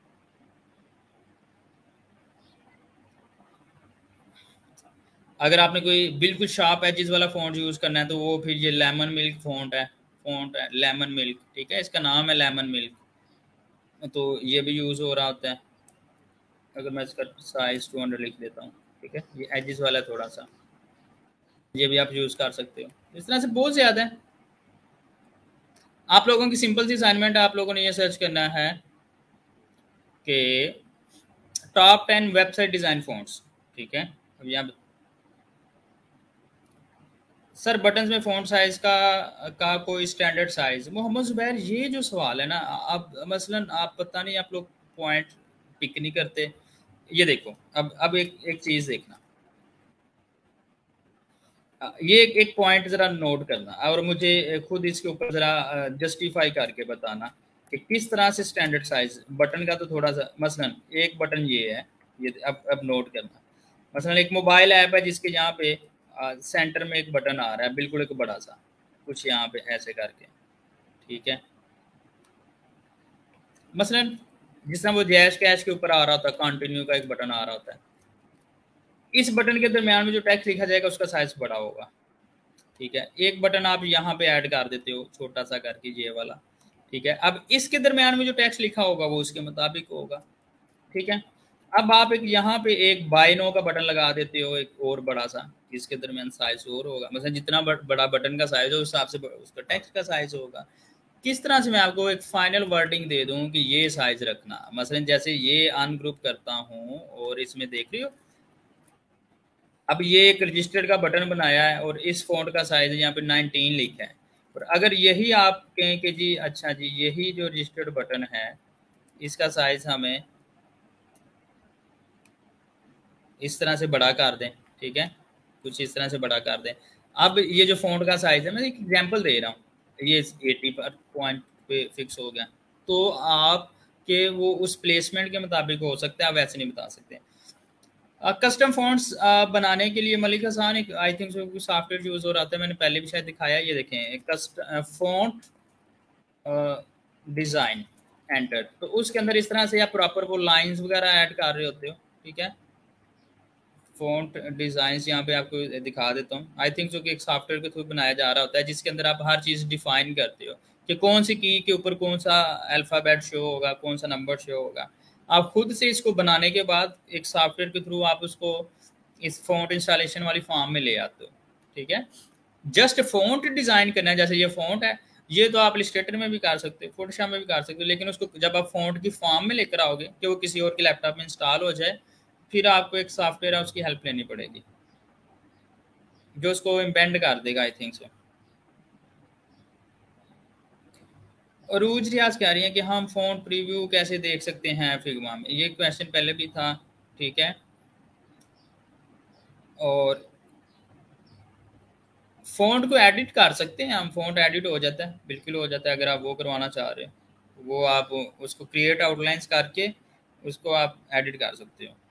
अगर आपने कोई बिल्कुल शार्प एजेस वाला फ़ॉन्ट यूज़ करना है, तो वो फिर ये लेमन मिल्क फ़ॉन्ट है, फ़ॉन्ट है लेमन मिल्क, ठीक है, इसका नाम है लेमन मिल्क, तो ये भी यूज़ हो रहा होता है। अगर मैं इसका साइज़ टू हंड्रेड लिख देता हूँ, ठीक है, ये एजेस वाला थोड़ा सा, ये भी आप यूज़ कर सकते हो। इस तरह से बहुत ज़्यादा है। आप लोगों की सिंपल सी असाइनमेंट है, आप लोगों ने ये सर्च करना है कि top ten website design fonts, ठीक है। अब यहाँ सर बटन्स में फ़ॉन्ट साइज़ का का कोई स्टैंडर्ड साइज़, मोहम्मद ज़ुबैर, ये जो सवाल है ना, अब मसलन आप पता नहीं आप लोग पॉइंट पिक नहीं करते। ये देखो, अब अब एक एक चीज़ देखना, अ, ये एक एक पॉइंट ज़रा नोट करना, और मुझे खुद इसके ऊपर ज़रा जस्टिफाई करके बताना कि किस तरह से स्टैंडर्ड साइज़ बटन का। तो थोड़ा सा मसलन एक बटन ये है, ये अब अब नोट करना। मसलन एक मोबाइल ऐप है जिसके यहाँ पे अ, सेंटर में एक बटन आ रहा है, बिल्कुल एक बड़ा सा, कुछ यहाँ पे ऐसे करके, ठीक है। मसलन जिस तरह वो जैश कैश के ऊपर आ रहा होता है, कंटिन्यू का एक बटन आ रहा होता है, इस बटन के दरमियान में जो टेक्स्ट लिखा जाएगा उसका साइज बड़ा होगा, ठीक है। एक बटन आप यहाँ पे ऐड कर देते हो छोटा सा करके, ये वाला, ठीक है। अब इसके दरमियान में जो टेक्स्ट लिखा होगा वो उसके मुताबिक होगा, ठीक है। अब आप एक यहाँ पे एक बाय नो का बटन लगा देते हो, एक और बड़ा सा, इसके दरमियान साइज और होगा, मतलब जितना बड़ा बटन का साइज हो उस हिसाब से उसका टेक्स्ट का साइज होगा। किस तरह से मैं आपको एक फाइनल वर्डिंग दे दूं कि ये साइज रखना, मसलन जैसे ये अनग्रुप करता हूं और इसमें देख रही हो, अब ये एक रजिस्टर्ड का बटन बनाया है और इस फ़ॉन्ट का साइज़ यहाँ पे नाइनटीन लिखा है। और अगर यही आप कहें कि जी अच्छा जी यही जो रजिस्टर्ड बटन है, इसका साइज़ हमें इस तरह से बड़ा कर दें, ठीक है, कुछ इस तरह से बड़ा कर दें। अब ये जो फ़ॉन्ट का साइज़ है, मैं एक एग्जांपल दे रहा हूँ, ये एटी पर पॉइंट पे फिक्स हो गया, तो आपके वो उस प्लेसमेंट के मुताबिक हो सकता है, आप वैसे नहीं बता सकते। कस्टम फ़ॉन्ट्स बनाने के लिए मलिक हसन एक I think so software use हो रहा था, मैंने पहले भी शायद दिखाया, ये देखें कस्ट फ़ॉन्ट डिज़ाइन एंटर, तो उसके अंदर इस तरह से आप प्रॉपर वो लाइंस वगैरह ऐड कर रहे होते हो, ठीक है। फ़ॉन्ट डिज़ाइंस यहाँ पे आपको दिखा देता हूँ। आई थिंक जो कि एक सॉफ्टवेयर के थ्रू बनाया जा रहा होता है, जिसके अंदर आप हर चीज़ डिफ़ाइन करते हो कि कौन सी की के ऊपर कौन सा अल्फ़ाबेट शो होगा, कौन सा नंबर शो होगा। आप खुद से इसको बनाने के बाद एक सॉफ्टवेयर के थ्रू आप उसको इस फ़ॉन्ट इंस्टॉलेशन वाली फॉर्म में ले आते हो, ठीक है? जस्ट फ़ॉन्ट डिज़ाइन करना है, जैसे ये फ़ॉन्ट है, ये तो आप इलस्ट्रेटर में भी कर सकते हो, फ़ोटोशॉप में भी कर सकते हो, लेकिन उसको जब आप फ़ॉन्ट की फॉर्म में लेकर आओगे कि वो किसी और के लैपटॉप में इंस्टॉल हो जाए, फिर आपको एक सॉफ्टवेयर है उसकी हेल्प लेनी पड़ेगी, जो उसको इम्पेंड कर देगा आई थिंक सो। और रूज रियाज कह रही हैं कि हम फ़ॉन्ट प्रीव्यू कैसे देख सकते हैं फिग्मा में, ये क्वेश्चन पहले भी था, ठीक है? और फ़ॉन्ट को एडिट कर सकते हैं हम, फ़ॉन्ट एडिट हो जाता है, बिल्कुल हो जाता है अगर आप वो करवाना चाह रहे हो। वो आप उसको क्रिएट आउटलाइंस करके उसको आप एडिट कर सकते हो।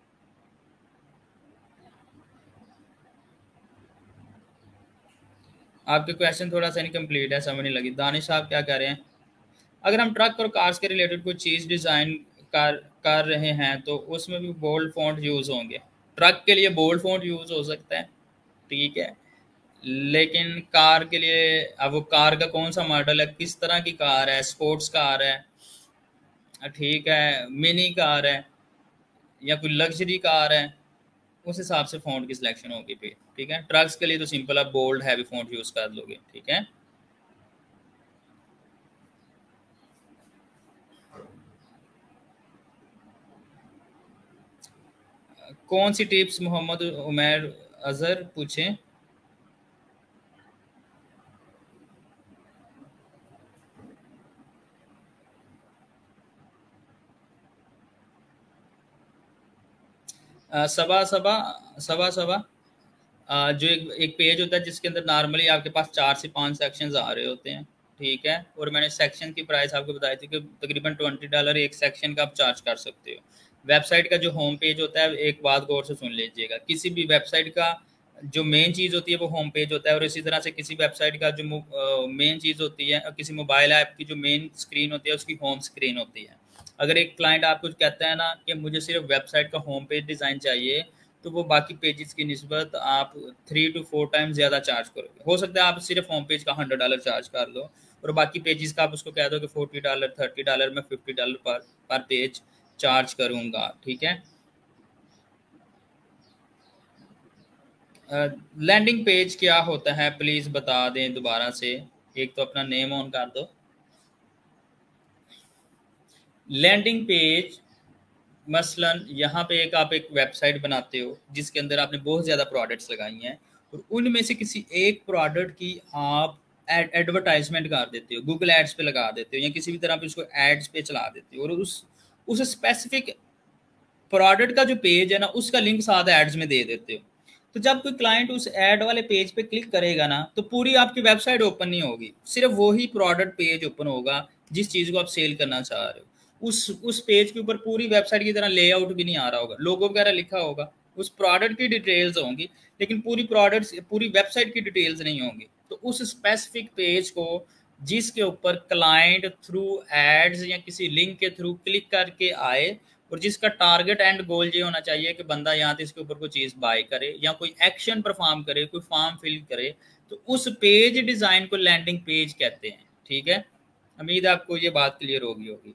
आपके क्वेश्चन थोड़ा सा इनकम्प्लीट है, समझ नहीं लगी। दानिश साहब क्या कह रहे हैं? अगर हम ट्रक और कार्स के रिलेटेड कोई चीज़ डिज़ाइन कर कर रहे हैं तो उसमें भी बोल्ड फ़ॉन्ट यूज़ होंगे। ट्रक के लिए बोल्ड फ़ॉन्ट यूज़ हो सकता है, ठीक है? लेकिन कार के लिए अब वो कार का कौन सा मॉडल है, किस तरह की कार है, स्पोर्ट्स कार है, ठीक है, मिनी कार है या कोई लग्जरी कार है, उस हिसाब से फ़ॉन्ट की सिलेक्शन होगी फिर, ठीक है? ट्रक्स के लिए तो सिंपल आप बोल्ड हैवी फ़ॉन्ट यूज़ कर लोगे, ठीक है? कौन सी टिप्स मोहम्मद उमैर अजहर पूछें? अ, सबा सबा सबा सबा अ, जो एक एक पेज होता है जिसके अंदर नॉर्मली आपके पास चार से पाँच सेक्शंस आ रहे होते हैं, ठीक है? और मैंने सेक्शन की प्राइस आपको बताई थी कि तकरीबन ट्वेंटी डॉलर एक सेक्शन का आप चार्ज कर सकते हो। वेबसाइट का जो होम पेज होता है, एक बात गौर से सुन लीजिएगा, किसी भी वेबसाइट का जो मेन चीज़ होती है वो होम पेज होता है, और इसी तरह से किसी वेबसाइट का जो मेन चीज़ होती है, और किसी मोबाइल ऐप की जो मेन स्क्रीन होती है उसकी होम स्क्रीन होती है। अगर एक क्लाइंट आपको कहता है ना कि मुझे सिर्फ वेबसाइट का होम पेज डिज़ाइन चाहिए, तो वो बाकी पेजेस की निस्बत आप थ्री टू फोर टाइम्स ज़्यादा चार्ज करोगे। हो सकता है आप सिर्फ होम पेज का हंड्रेड डॉलर चार्ज कर दो, और बाकी पेजेस का आप उसको कह दो कि फोर्टी डॉलर थर्टी डॉलर मैं फिफ्टी डॉलर पर पर पेज चार्ज करूँगा, ठीक है? लैंडिंग पेज क्या होता है, प्लीज़ बता दें दोबारा से। एक तो अपना नेम ऑन कर दो। लैंडिंग पेज मसलन यहाँ पे एक आप एक वेबसाइट बनाते हो जिसके अंदर आपने बहुत ज़्यादा प्रोडक्ट्स लगाई हैं, और उनमें से किसी एक प्रोडक्ट की आप एड एडवर्टाइजमेंट कर देते हो, गूगल एड्स पे लगा देते हो या किसी भी तरह पे उसको एड्स पे चला देते हो, और उस उस स्पेसिफिक प्रोडक्ट का जो पेज है ना उसका लिंक साथ एड्स में दे देते हो। तो जब कोई क्लाइंट उस एड वाले पेज पे क्लिक करेगा ना, तो पूरी आपकी वेबसाइट ओपन नहीं होगी, सिर्फ वही प्रोडक्ट पेज ओपन होगा जिस चीज़ को आप सेल करना चाह रहे हो। उस उस पेज के ऊपर पूरी वेबसाइट की तरह लेआउट भी नहीं आ रहा होगा, लोगो वगैरह लिखा होगा, उस प्रोडक्ट की डिटेल्स होंगी, लेकिन पूरी प्रोडक्ट्स पूरी वेबसाइट की डिटेल्स नहीं होंगी। तो उस स्पेसिफिक पेज को जिसके ऊपर क्लाइंट थ्रू एड्स या किसी लिंक के थ्रू क्लिक करके आए, और जिसका टारगेट एंड गोल ये होना चाहिए कि बंदा यहाँ से इसके ऊपर कोई चीज़ बाय करे या कोई एक्शन परफॉर्म करे, कोई फॉर्म फिल करे, तो उस पेज डिज़ाइन को लैंडिंग पेज कहते हैं, ठीक है? उम्मीद है आपको ये बात क्लियर होगी होगी।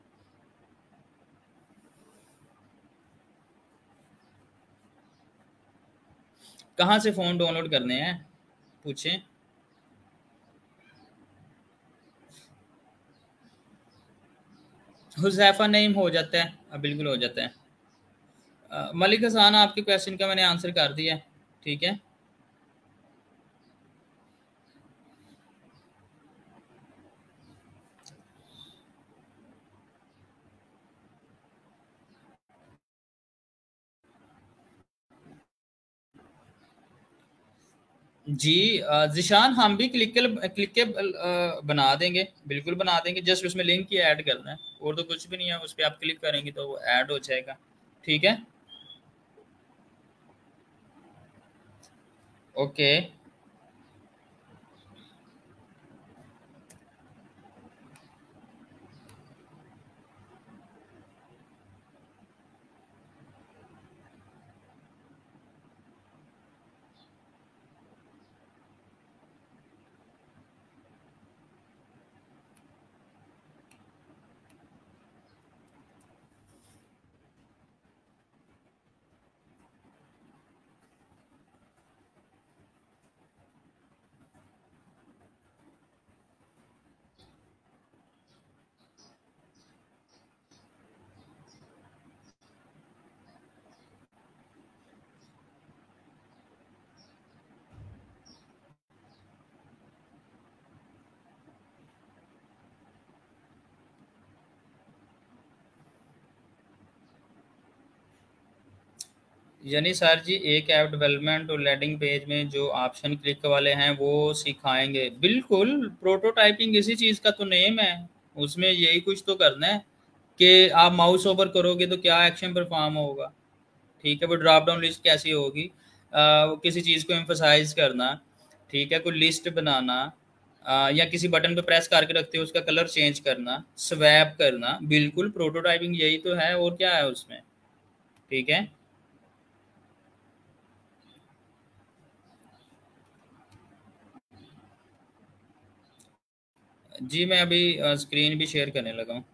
कहाँ से फ़ोन डाउनलोड करने हैं, पूछें। हुज़ैफा नईम हो जाता है, अब बिल्कुल हो जाता है। अ, मलिक हसन, आपके क्वेश्चन का मैंने आंसर कर दिया है, ठीक है? जी अ, ज़ीशान, हम भी क्लिकल क्लिकेबल अ, बना देंगे, बिल्कुल बना देंगे, जस्ट उसमें लिंक ही ऐड करना है, और तो कुछ भी नहीं है, उस पे आप क्लिक करेंगे तो वो ऐड हो जाएगा, ठीक है? ओके। यानी सर जी एक ऐप डेवलपमेंट और लैंडिंग पेज में जो ऑप्शन क्लिक वाले हैं वो सिखाएंगे, बिल्कुल। प्रोटोटाइपिंग इसी चीज़ का तो नेम है, उसमें यही कुछ तो करना है कि आप माउस ओवर करोगे तो क्या एक्शन परफॉर्म होगा, ठीक है। वो ड्रॉप डाउन लिस्ट कैसी होगी, आ, किसी चीज़ को एम्फोसाइज करना, ठीक है, कोई लिस्ट बनाना, आ, या किसी बटन पे प्रेस करके रखते हो उसका कलर चेंज करना, स्वैप करना, बिल्कुल प्रोटोटाइपिंग यही तो है, और क्या है उसमें, ठीक है। जी मैं अभी स्क्रीन भी शेयर करने लगा हूँ।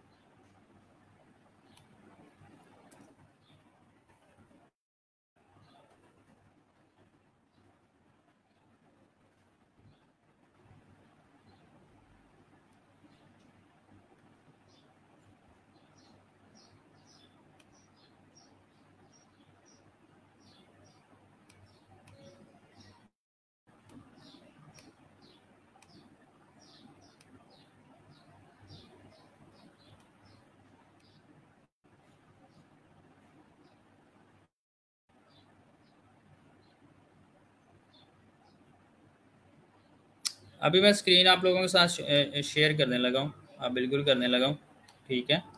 अभी मैं स्क्रीन आप लोगों के साथ शेयर करने लगा हूँ, हाँ बिल्कुल करने लगा हूँ, ठीक है।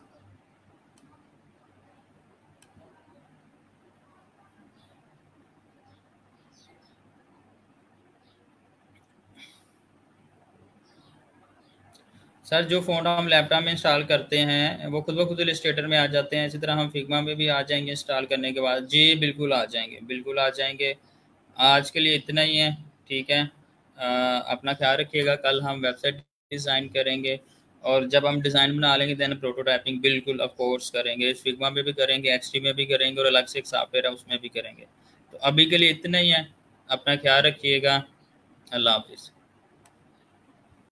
सर जो फ़ोन हम लैपटॉप में इंस्टॉल करते हैं वो खुद ब खुद इलस्ट्रेटर में आ जाते हैं, इसी तरह हम फिग्मा में भी आ जाएंगे इंस्टॉल करने के बाद। जी बिल्कुल आ जाएंगे, बिल्कुल आ जाएंगे। आज के लिए इतना ही है, ठीक है। अ, अपना ख्याल रखिएगा, कल हम वेबसाइट डिज़ाइन करेंगे, और जब हम डिज़ाइन बना लेंगे देन प्रोटोटाइपिंग बिल्कुल ऑफ कोर्स करेंगे, फिग्मा में भी करेंगे, एक्सटी में भी करेंगे, और अलग से एक सॉफ्टवेयर है उसमें भी करेंगे। तो अभी के लिए इतना ही है, अपना ख्याल रखिएगा। अल्लाह हाफिज़।